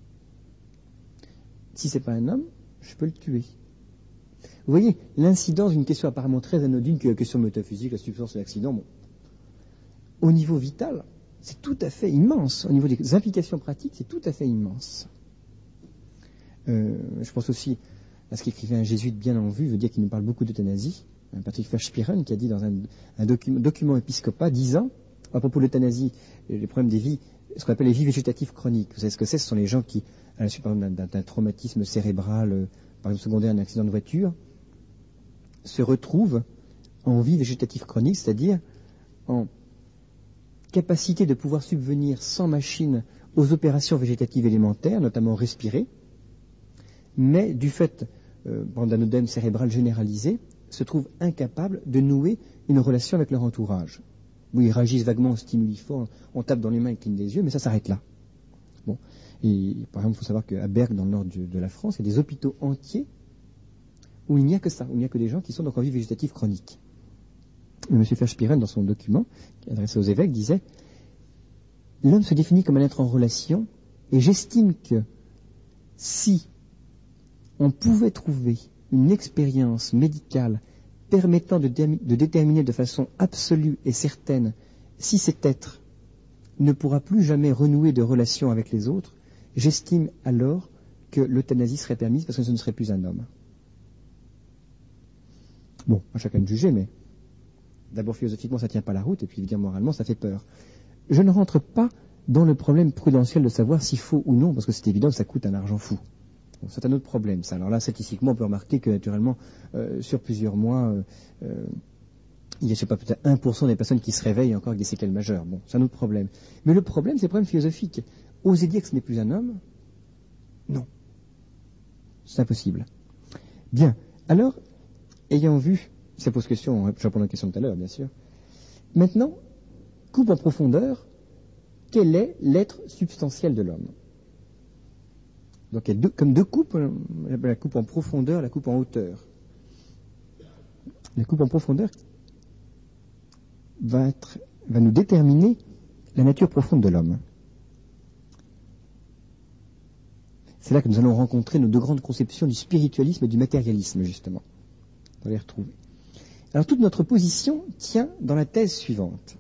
Si ce n'est pas un homme, je peux le tuer. Vous voyez, l'incidence d'une question apparemment très anodine que la question métaphysique, la substance de l'accident, bon, au niveau vital, c'est tout à fait immense. Au niveau des implications pratiques, c'est tout à fait immense. Euh, je pense aussi à ce qu'écrivait un jésuite bien en vue, veut dire qu'il nous parle beaucoup d'euthanasie, Patrick Verspieren, qui a dit dans un, un document, document épiscopat, disant, à propos de l'euthanasie, les problèmes des vies, ce qu'on appelle les vies végétatives chroniques. Vous savez ce que c'est? Ce sont les gens qui, à la suite d'un, d'un traumatisme cérébral, euh, par exemple secondaire à un accident de voiture, se retrouvent en vie végétative chronique, c'est-à-dire en capacité de pouvoir subvenir sans machine aux opérations végétatives élémentaires, notamment respirer, mais du fait euh, d'un œdème cérébral généralisé, se trouvent incapables de nouer une relation avec leur entourage. Où ils réagissent vaguement aux stimuli forts, on tape dans les mains et cligne des yeux, mais ça s'arrête là. Bon. Et par exemple, il faut savoir qu'à Berck, dans le nord de, de la France, il y a des hôpitaux entiers où il n'y a que ça, où il n'y a que des gens qui sont donc en vie végétative chronique. Et M. Verspieren, dans son document, qui est adressé aux évêques, disait « L'homme se définit comme un être en relation, et j'estime que si on pouvait trouver une expérience médicale permettant de, dé- de déterminer de façon absolue et certaine si cet être ne pourra plus jamais renouer de relation avec les autres, j'estime alors que l'euthanasie serait permise parce que ce ne serait plus un homme. » Bon, à chacun de juger, mais d'abord philosophiquement ça ne tient pas la route, et puis évidemment moralement ça fait peur. Je ne rentre pas dans le problème prudentiel de savoir s'il faut ou non, parce que c'est évident que ça coûte un argent fou. Bon, c'est un autre problème, ça. Alors là, statistiquement, on peut remarquer que, naturellement, euh, sur plusieurs mois, euh, euh, il y a, je sais pas, peut-être un pour cent des personnes qui se réveillent encore avec des séquelles majeures. Bon, c'est un autre problème. Mais le problème, c'est le problème philosophique. Oser dire que ce n'est plus un homme? Non. C'est impossible. Bien. Alors, ayant vu, ça pose question, je réponds à la question de tout à l'heure, bien sûr. Maintenant, coupe en profondeur, quel est l'être substantiel de l'homme? Donc il y a deux, comme deux coupes, la coupe en profondeur, la coupe en hauteur. La coupe en profondeur va, être, va nous déterminer la nature profonde de l'homme. C'est là que nous allons rencontrer nos deux grandes conceptions du spiritualisme et du matérialisme, justement. On va les retrouver. Alors toute notre position tient dans la thèse suivante.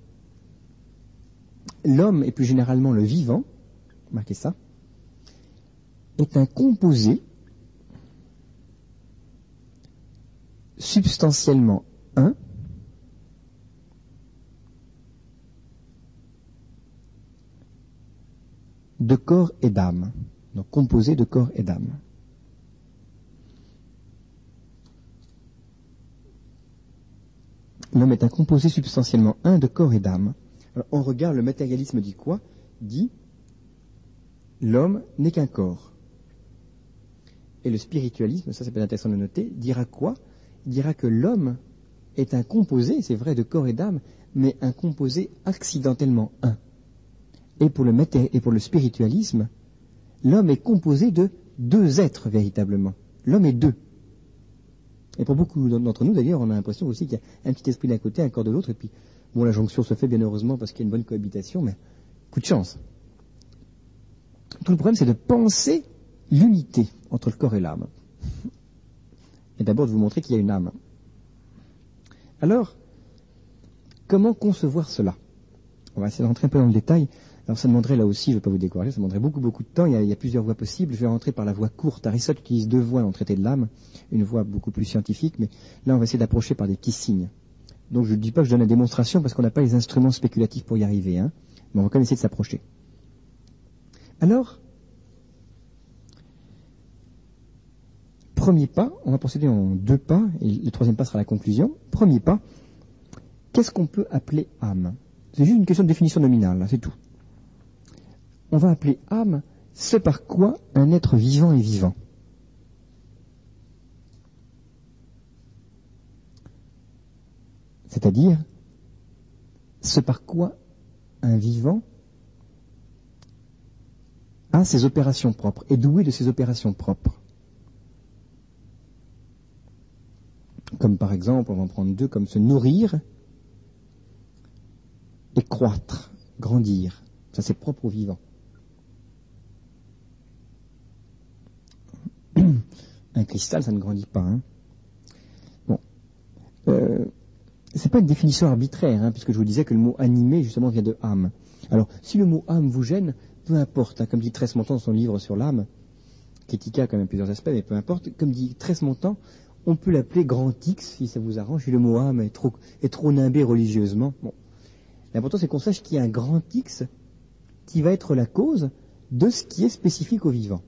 L'homme, et plus généralement le vivant, marquez ça, est un composé substantiellement un de corps et d'âme. Donc composé de corps et d'âme. L'homme est un composé substantiellement un de corps et d'âme. Alors, on regarde, le matérialisme dit quoi? Dit l'homme n'est qu'un corps. Et le spiritualisme, ça, ça peut être intéressant de noter, dira quoi? Il dira que l'homme est un composé, c'est vrai, de corps et d'âme, mais un composé accidentellement un. et pour le, maté- et pour le spiritualisme, l'homme est composé de deux êtres véritablement. L'homme est deux. Et pour beaucoup d'entre nous, d'ailleurs, on a l'impression aussi qu'il y a un petit esprit d'un côté, un corps de l'autre, et puis, bon, la jonction se fait bien heureusement parce qu'il y a une bonne cohabitation, mais coup de chance. Tout le problème, c'est de penser l'unité entre le corps et l'âme. Et d'abord de vous montrer qu'il y a une âme. Alors, comment concevoir cela? On va essayer de rentrer un peu dans le détail. Alors ça demanderait là aussi, je ne vais pas vous décourager, ça demanderait beaucoup beaucoup de temps. Il y, a, il y a plusieurs voies possibles. Je vais rentrer par la voie courte. Aristote utilise deux voies dans le traité de l'âme, une voie beaucoup plus scientifique, mais là on va essayer d'approcher par des petits signes. Donc je ne dis pas que je donne la démonstration parce qu'on n'a pas les instruments spéculatifs pour y arriver, hein, mais on va quand même essayer de s'approcher. Alors, premier pas, on va procéder en deux pas, et le troisième pas sera la conclusion. Premier pas, qu'est-ce qu'on peut appeler âme? C'est juste une question de définition nominale, là, c'est tout. On va appeler âme ce par quoi un être vivant est vivant. C'est-à-dire ce par quoi un vivant a ses opérations propres, est doué de ses opérations propres. Comme par exemple, on va en prendre deux, comme se nourrir et croître, grandir. Ça c'est propre au vivant. Un cristal, ça ne grandit pas. Hein. Bon. Euh, c'est pas une définition arbitraire, hein, puisque je vous disais que le mot animé, justement, vient de âme. Alors, si le mot âme vous gêne, peu importe, hein, comme dit Tresse-Montant dans son livre sur l'âme, critique quand même plusieurs aspects, mais peu importe, comme dit Tresse-Montant, on peut l'appeler grand X, si ça vous arrange, si le mot âme est trop, est trop nimbé religieusement. Bon. L'important, c'est qu'on sache qu'il y a un grand X qui va être la cause de ce qui est spécifique au vivant.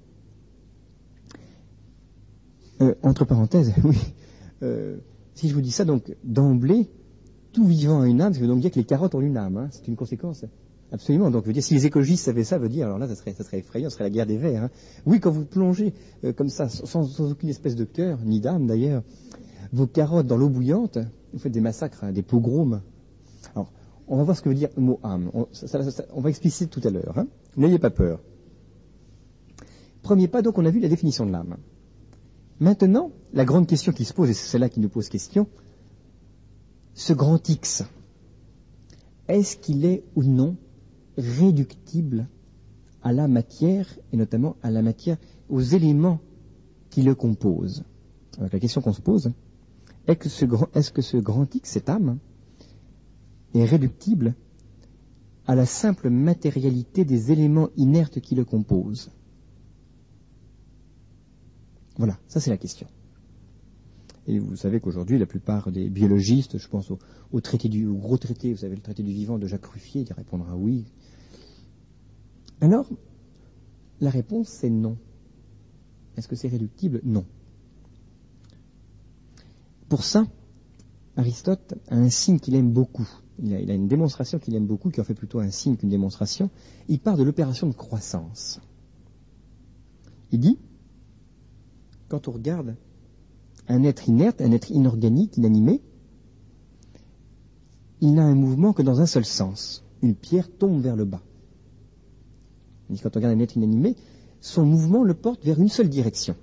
Euh, entre parenthèses, oui, euh, si je vous dis ça, donc, d'emblée, tout vivant a une âme, ça veut donc dire que les carottes ont une âme, hein, c'est une conséquence. Absolument, donc, veut dire, si les écologistes savaient ça, veut dire, alors là, ça serait, ça serait effrayant, ce serait la guerre des vers. Hein. Oui, quand vous plongez euh, comme ça, sans, sans aucune espèce de cœur, ni d'âme d'ailleurs, vos carottes dans l'eau bouillante, vous faites des massacres, hein, des pogroms. Alors, on va voir ce que veut dire le mot âme. On, ça, ça, ça, on va expliquer tout à l'heure. Hein. N'ayez pas peur. Premier pas, donc, on a vu la définition de l'âme. Maintenant, la grande question qui se pose, et c'est celle-là qui nous pose question, ce grand X, est-ce qu'il est ou non réductible à la matière, et notamment à la matière, aux éléments qui le composent? Alors, la question qu'on se pose, est-ce que ce grand, est-ce que ce grand X, cette âme, est réductible à la simple matérialité des éléments inertes qui le composent? Voilà, ça c'est la question. Et vous savez qu'aujourd'hui, la plupart des biologistes, je pense au, au, traité du, au gros traité, vous savez, le traité du vivant de Jacques Ruffier, il répondra oui. Alors, la réponse c'est non. Est-ce que c'est réductible? Non. Pour ça, Aristote a un signe qu'il aime beaucoup. Il a, il a une démonstration qu'il aime beaucoup, qui en fait plutôt un signe qu'une démonstration. Il part de l'opération de croissance. Il dit, quand on regarde un être inerte, un être inorganique, inanimé, il n'a un mouvement que dans un seul sens. Une pierre tombe vers le bas. Et quand on regarde un être inanimé, son mouvement le porte vers une seule direction.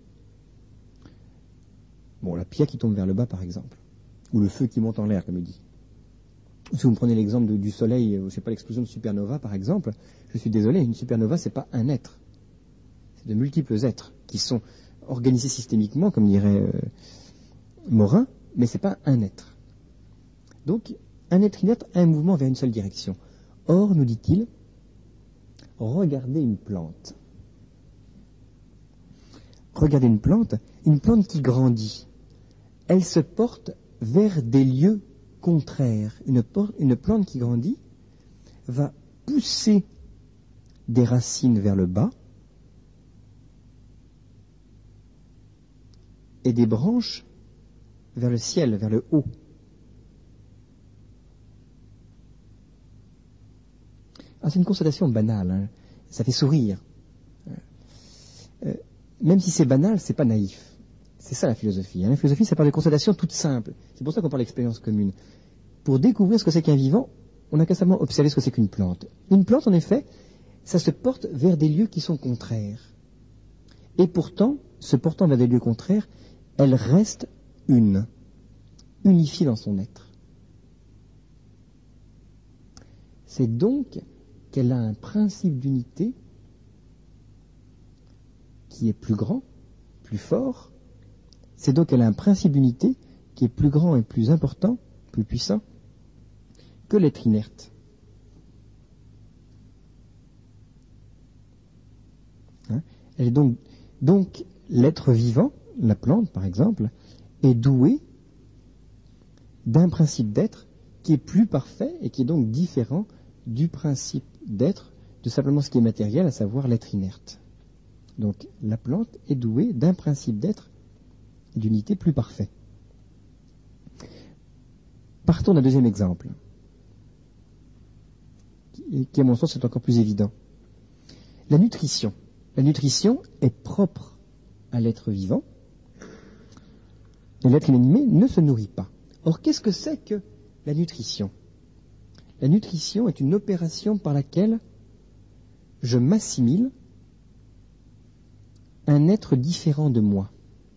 Bon, la pierre qui tombe vers le bas, par exemple. Ou le feu qui monte en l'air, comme il dit. Si vous me prenez l'exemple du soleil, je ne sais pas, l'explosion de supernova, par exemple, je suis désolé, une supernova, c'est pas un être. C'est de multiples êtres qui sont organisés systémiquement, comme dirait euh, Morin, mais c'est pas un être. Donc, un être inerte a un mouvement vers une seule direction. Or, nous dit-il, regardez une plante. Regardez une plante, une plante qui grandit. Elle se porte vers des lieux contraires. Une, une plante qui grandit va pousser des racines vers le bas et des branches vers le ciel, vers le haut. Ah, c'est une constatation banale, hein. Ça fait sourire. Euh, même si c'est banal, c'est pas naïf. C'est ça la philosophie. Hein. La philosophie, ça part de constatations toutes simples. C'est pour ça qu'on parle d'expérience commune. Pour découvrir ce que c'est qu'un vivant, on n'a qu'à seulement observer ce que c'est qu'une plante. Une plante, en effet, ça se porte vers des lieux qui sont contraires. Et pourtant, se portant vers des lieux contraires, elle reste une, unifiée dans son être. C'est donc qu'elle a un principe d'unité qui est plus grand, plus fort. C'est donc qu'elle a un principe d'unité qui est plus grand et plus important, plus puissant, que l'être inerte. Hein? Elle est donc, donc l'être vivant, la plante par exemple, est doué d'un principe d'être qui est plus parfait et qui est donc différent du principe d'être de simplement ce qui est matériel, à savoir l'être inerte. Donc la plante est douée d'un principe d'être et d'unité plus parfait. Partons d'un deuxième exemple, qui à mon sens est encore plus évident. La nutrition. La nutrition est propre à l'être vivant, et l'être inanimé ne se nourrit pas. Or, qu'est-ce que c'est que la nutrition? La nutrition est une opération par laquelle je m'assimile un être différent de moi.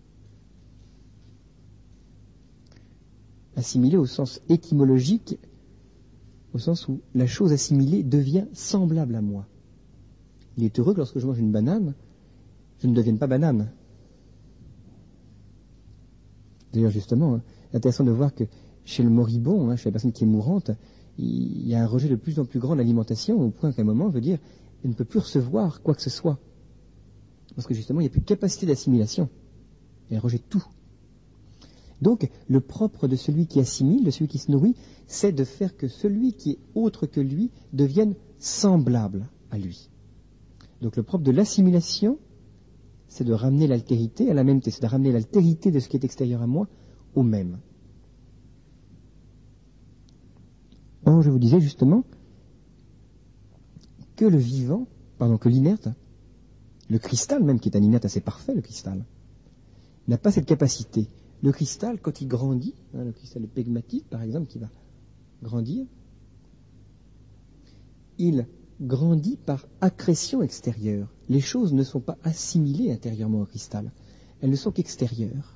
Assimilé au sens étymologique, au sens où la chose assimilée devient semblable à moi. Il est heureux que lorsque je mange une banane, je ne devienne pas banane. D'ailleurs, justement, hein, c'est intéressant de voir que chez le moribond, hein, chez la personne qui est mourante, il y a un rejet de plus en plus grand de l'alimentation, au point qu'à un moment, je veux dire, elle ne peut plus recevoir quoi que ce soit. Parce que justement, il n'y a plus de capacité d'assimilation. Elle rejette tout. Donc, le propre de celui qui assimile, de celui qui se nourrit, c'est de faire que celui qui est autre que lui devienne semblable à lui. Donc, le propre de l'assimilation, c'est de ramener l'altérité à la mêmeté, c'est de ramener l'altérité de ce qui est extérieur à moi au même. Or, je vous disais justement que le vivant, pardon, que l'inerte, le cristal même, qui est un inerte assez parfait, le cristal, n'a pas cette capacité. Le cristal, quand il grandit, hein, le cristal de pegmatite, par exemple, qui va grandir, il grandit par accrétion extérieure. Les choses ne sont pas assimilées intérieurement au cristal. Elles ne sont qu'extérieures.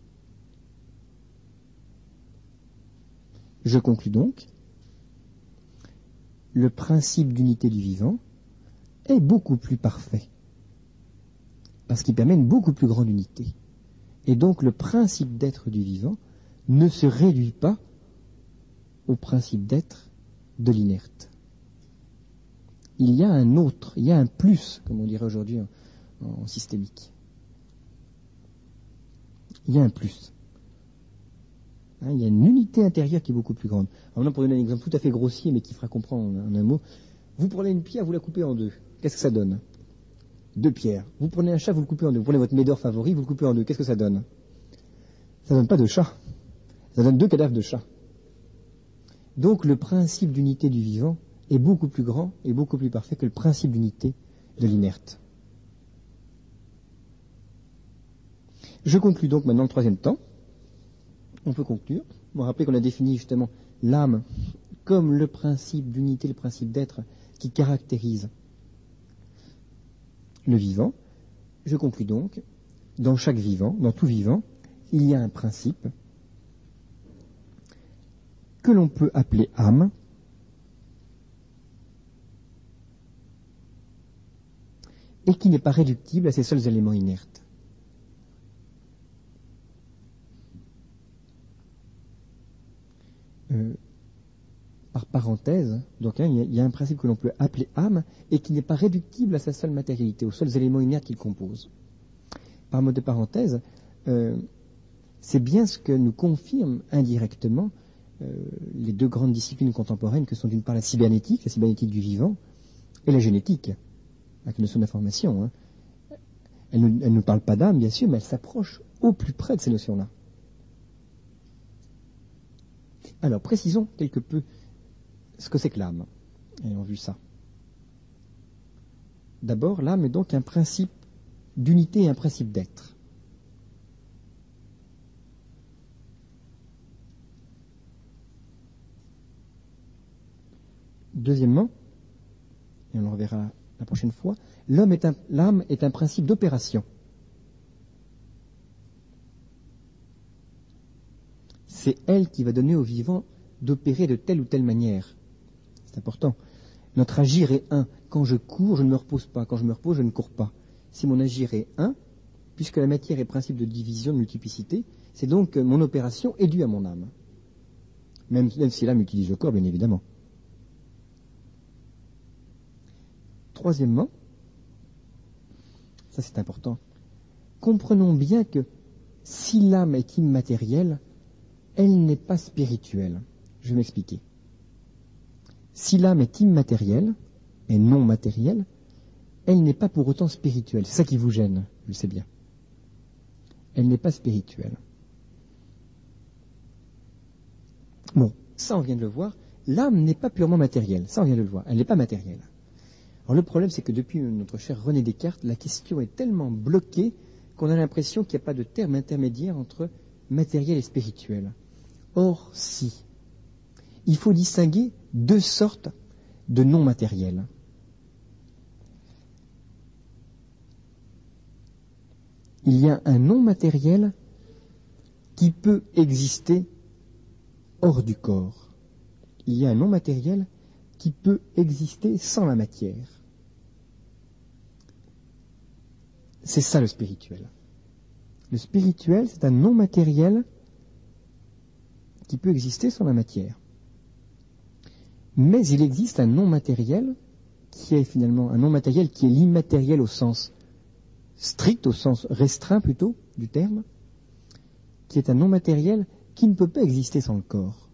Je conclus donc, le principe d'unité du vivant est beaucoup plus parfait, parce qu'il permet une beaucoup plus grande unité. Et donc le principe d'être du vivant ne se réduit pas au principe d'être de l'inerte. Il y a un autre, il y a un plus, comme on dirait aujourd'hui en, en systémique. Il y a un plus. Hein, il y a une unité intérieure qui est beaucoup plus grande. Alors maintenant, pour donner un exemple tout à fait grossier, mais qui fera comprendre en un mot, vous prenez une pierre, vous la coupez en deux. Qu'est-ce que ça donne? Deux pierres. Vous prenez un chat, vous le coupez en deux. Vous prenez votre médor favori, vous le coupez en deux. Qu'est-ce que ça donne? Ça donne pas de chat. Ça donne deux cadavres de chat. Donc le principe d'unité du vivant est beaucoup plus grand et beaucoup plus parfait que le principe d'unité de l'inerte. Je conclus donc maintenant le troisième temps. On peut conclure. On va rappeler qu'on a défini justement l'âme comme le principe d'unité, le principe d'être qui caractérise le vivant. Je conclus donc, dans chaque vivant, dans tout vivant, il y a un principe que l'on peut appeler âme, et qui n'est pas réductible à ses seuls éléments inertes. Euh, par parenthèse, donc hein, il y a un principe que l'on peut appeler âme et qui n'est pas réductible à sa seule matérialité, aux seuls éléments inertes qu'il compose. Par mode de parenthèse, euh, c'est bien ce que nous confirment indirectement euh, les deux grandes disciplines contemporaines que sont d'une part la cybernétique, la cybernétique du vivant, et la génétique, avec la notion d'information. Hein. Elle ne nous parle pas d'âme, bien sûr, mais elle s'approche au plus près de ces notions-là. Alors, précisons quelque peu ce que c'est que l'âme, ayant vu ça. D'abord, l'âme est donc un principe d'unité et un principe d'être. Deuxièmement, et on le reverra la prochaine fois, l'homme est un, l'âme est un principe d'opération. C'est elle qui va donner au vivant d'opérer de telle ou telle manière. C'est important. Notre agir est un. Quand je cours, je ne me repose pas. Quand je me repose, je ne cours pas. Si mon agir est un, puisque la matière est principe de division, de multiplicité, c'est donc que mon opération est due à mon âme. Même, même si l'âme utilise le corps, bien évidemment. Troisièmement, ça c'est important, comprenons bien que si l'âme est immatérielle, elle n'est pas spirituelle. Je vais m'expliquer. Si l'âme est immatérielle et non matérielle, elle n'est pas pour autant spirituelle. C'est ça qui vous gêne, je le sais bien. Elle n'est pas spirituelle. Bon, ça on vient de le voir. L'âme n'est pas purement matérielle. Ça on vient de le voir. Elle n'est pas matérielle. Alors le problème, c'est que depuis notre cher René Descartes, la question est tellement bloquée qu'on a l'impression qu'il n'y a pas de terme intermédiaire entre matériel et spirituel. Or, si. Il faut distinguer deux sortes de non matériels. Il y a un non matériel qui peut exister hors du corps. Il y a un non matériel qui peut exister sans la matière. C'est ça le spirituel. Le spirituel, c'est un non matériel qui peut exister sans la matière. Mais il existe un non matériel qui est finalement un non matériel qui est l'immatériel au sens strict, au sens restreint plutôt du terme, qui est un non matériel qui ne peut pas exister sans le corps.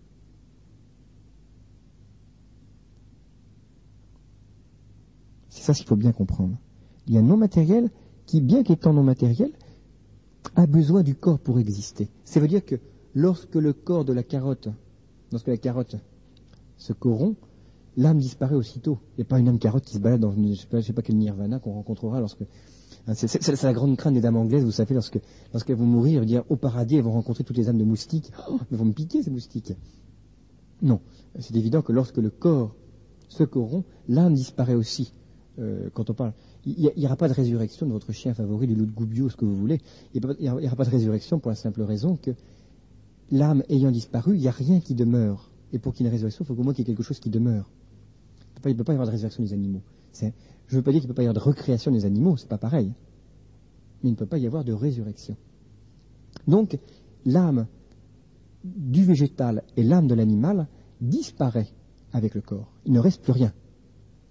C'est ça qu'il faut bien comprendre. Il y a un non matériel qui, bien qu'étant non matériel, a besoin du corps pour exister. Ça veut dire que lorsque le corps de la carotte, lorsque la carotte se corrompt, l'âme disparaît aussitôt. Il n'y a pas une âme carotte qui se balade dans une, je ne sais pas, je sais pas quel nirvana qu'on rencontrera lorsque... C'est, c'est, c'est la grande crainte des dames anglaises, vous savez, lorsque, lorsqu'elles vont mourir, dire au paradis, elles vont rencontrer toutes les âmes de moustiques. Oh, elles vont me piquer, ces moustiques. Non, c'est évident que lorsque le corps se corrompt, l'âme disparaît aussi. Euh, quand on parle, il n'y aura pas de résurrection de votre chien favori, du loup de Goubio, ce que vous voulez. Il n'y aura, aura pas de résurrection pour la simple raison que l'âme ayant disparu, il n'y a rien qui demeure. Et pour qu'il y ait une résurrection, il faut qu'au moins qu'il y ait quelque chose qui demeure. Il ne peut pas y avoir de résurrection des animaux. C'est, je ne veux pas dire qu'il ne peut pas y avoir de recréation des animaux, c'est pas pareil. Mais il ne peut pas y avoir de résurrection. Donc, l'âme du végétal et l'âme de l'animal disparaît avec le corps. Il ne reste plus rien. Pourquoi ?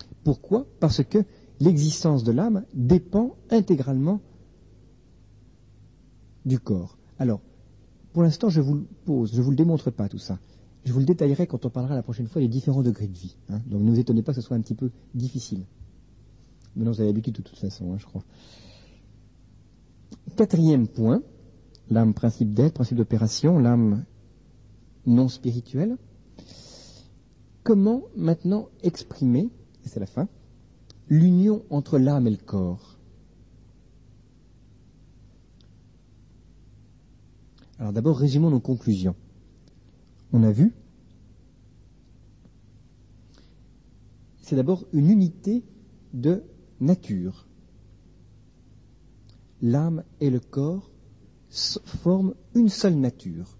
Parce que l'existence de l'âme dépend intégralement du corps. Alors, pour l'instant, je vous le pose, je ne vous le démontre pas tout ça. Je vous le détaillerai quand on parlera la prochaine fois des différents degrés de vie. Hein. Donc ne vous étonnez pas que ce soit un petit peu difficile. Maintenant, vous avez l'habitude de toute façon, hein, je crois. Quatrième point, l'âme principe d'être, principe d'opération, l'âme non spirituelle. Comment maintenant exprimer, et c'est la fin, l'union entre l'âme et le corps? Alors d'abord, résumons nos conclusions. On a vu, c'est d'abord une unité de nature. L'âme et le corps forment une seule nature.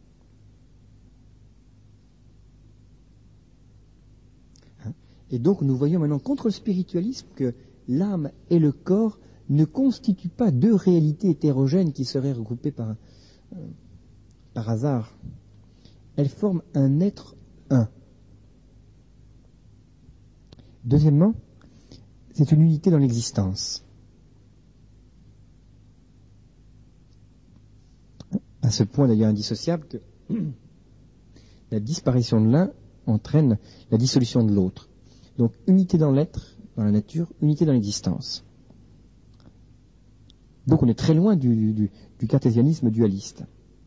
Et donc nous voyons maintenant contre le spiritualisme que l'âme et le corps ne constituent pas deux réalités hétérogènes qui seraient regroupées par, euh, par hasard. Elles forment un être un. Deuxièmement, c'est une unité dans l'existence. À ce point d'ailleurs indissociable que la disparition de l'un entraîne la dissolution de l'autre. Donc unité dans l'être, dans la nature, unité dans l'existence. Donc on est très loin du, du, du cartésianisme dualiste.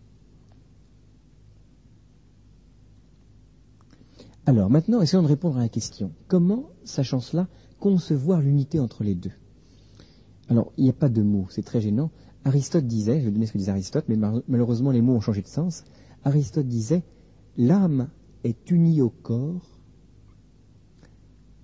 Alors maintenant, essayons de répondre à la question. Comment, sachant cela, concevoir l'unité entre les deux? Alors, il n'y a pas de mots, c'est très gênant. Aristote disait, je vais donner ce que disait Aristote, mais malheureusement les mots ont changé de sens. Aristote disait, l'âme est unie au corps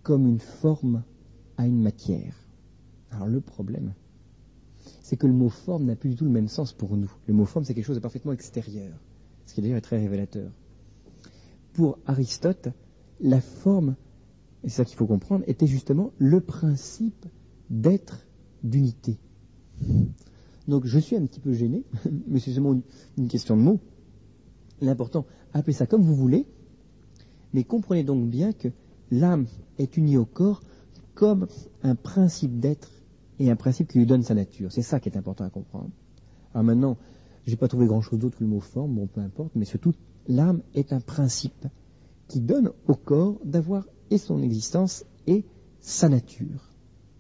comme une forme à une matière. Alors le problème, c'est que le mot forme n'a plus du tout le même sens pour nous. Le mot forme, c'est quelque chose de parfaitement extérieur, ce qui d'ailleurs est très révélateur. Pour Aristote, la forme, et c'est ça qu'il faut comprendre, était justement le principe d'être, d'unité. Donc je suis un petit peu gêné, mais c'est seulement une, une question de mots. L'important, appelez ça comme vous voulez, mais comprenez donc bien que l'âme est unie au corps comme un principe d'être et un principe qui lui donne sa nature. C'est ça qui est important à comprendre. Alors maintenant, je n'ai pas trouvé grand-chose d'autre que le mot forme, bon peu importe, mais surtout, l'âme est un principe qui donne au corps d'avoir et son existence et sa nature.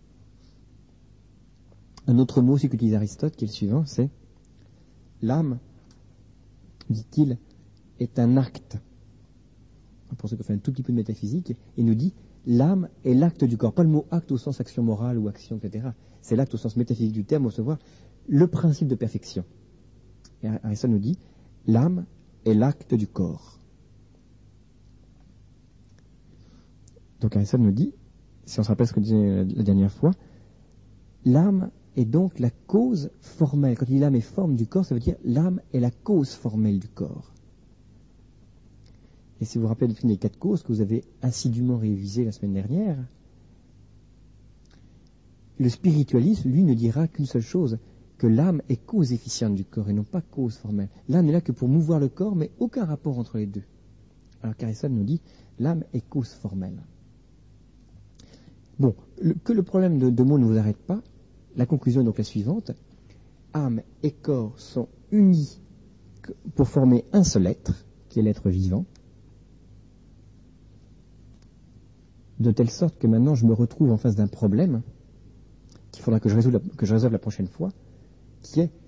Un autre mot aussi qu'utilise Aristote, qui est le suivant, c'est l'âme, dit-il, est un acte. Pour ceux qui ont fait un tout petit peu de métaphysique, il nous dit l'âme est l'acte du corps. Pas le mot acte au sens action morale ou action, et cetera. C'est l'acte au sens métaphysique du terme, au voir le principe de perfection. Et Aristote nous dit l'âme est l'acte du corps. Donc Aristote nous dit, si on se rappelle ce qu'on disait la dernière fois, l'âme est donc la cause formelle. Quand il dit l'âme est forme du corps, ça veut dire l'âme est la cause formelle du corps. Et si vous vous rappelez les quatre causes que vous avez assidûment révisées la semaine dernière, le spiritualisme, lui, ne dira qu'une seule chose, que l'âme est cause efficiente du corps et non pas cause formelle. L'âme n'est là que pour mouvoir le corps, mais aucun rapport entre les deux. Alors qu'Aristote nous dit, l'âme est cause formelle. Bon, le, que le problème de, de mots ne vous arrête pas, la conclusion est donc la suivante. Âme et corps sont unis pour former un seul être, qui est l'être vivant, de telle sorte que maintenant je me retrouve en face d'un problème qu'il faudra que je résolve la, que je résolve la prochaine fois, qui est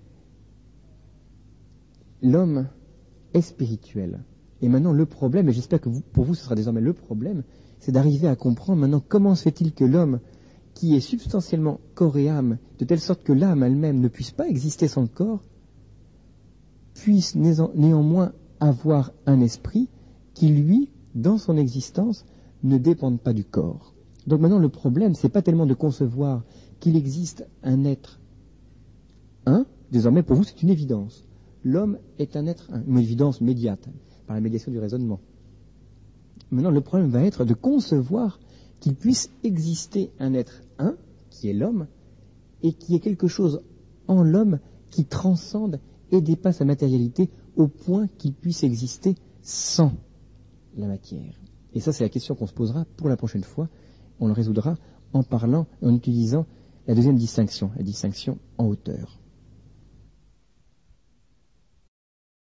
l'homme est spirituel. Et maintenant le problème, et j'espère que vous, pour vous ce sera désormais le problème, c'est d'arriver à comprendre maintenant comment se fait-il que l'homme qui est substantiellement corps et âme, de telle sorte que l'âme elle-même ne puisse pas exister sans le corps, puisse néanmoins avoir un esprit qui lui, dans son existence, ne dépendent pas du corps. Donc maintenant le problème, c'est pas tellement de concevoir qu'il existe un être un, désormais pour vous c'est une évidence. L'homme est un être un, une évidence médiate, par la médiation du raisonnement. Maintenant le problème va être de concevoir qu'il puisse exister un être un, qui est l'homme, et qui est quelque chose en l'homme qui transcende et dépasse la matérialité au point qu'il puisse exister sans la matière. Et ça, c'est la question qu'on se posera pour la prochaine fois. On le résoudra en parlant, en utilisant la deuxième distinction, la distinction en hauteur.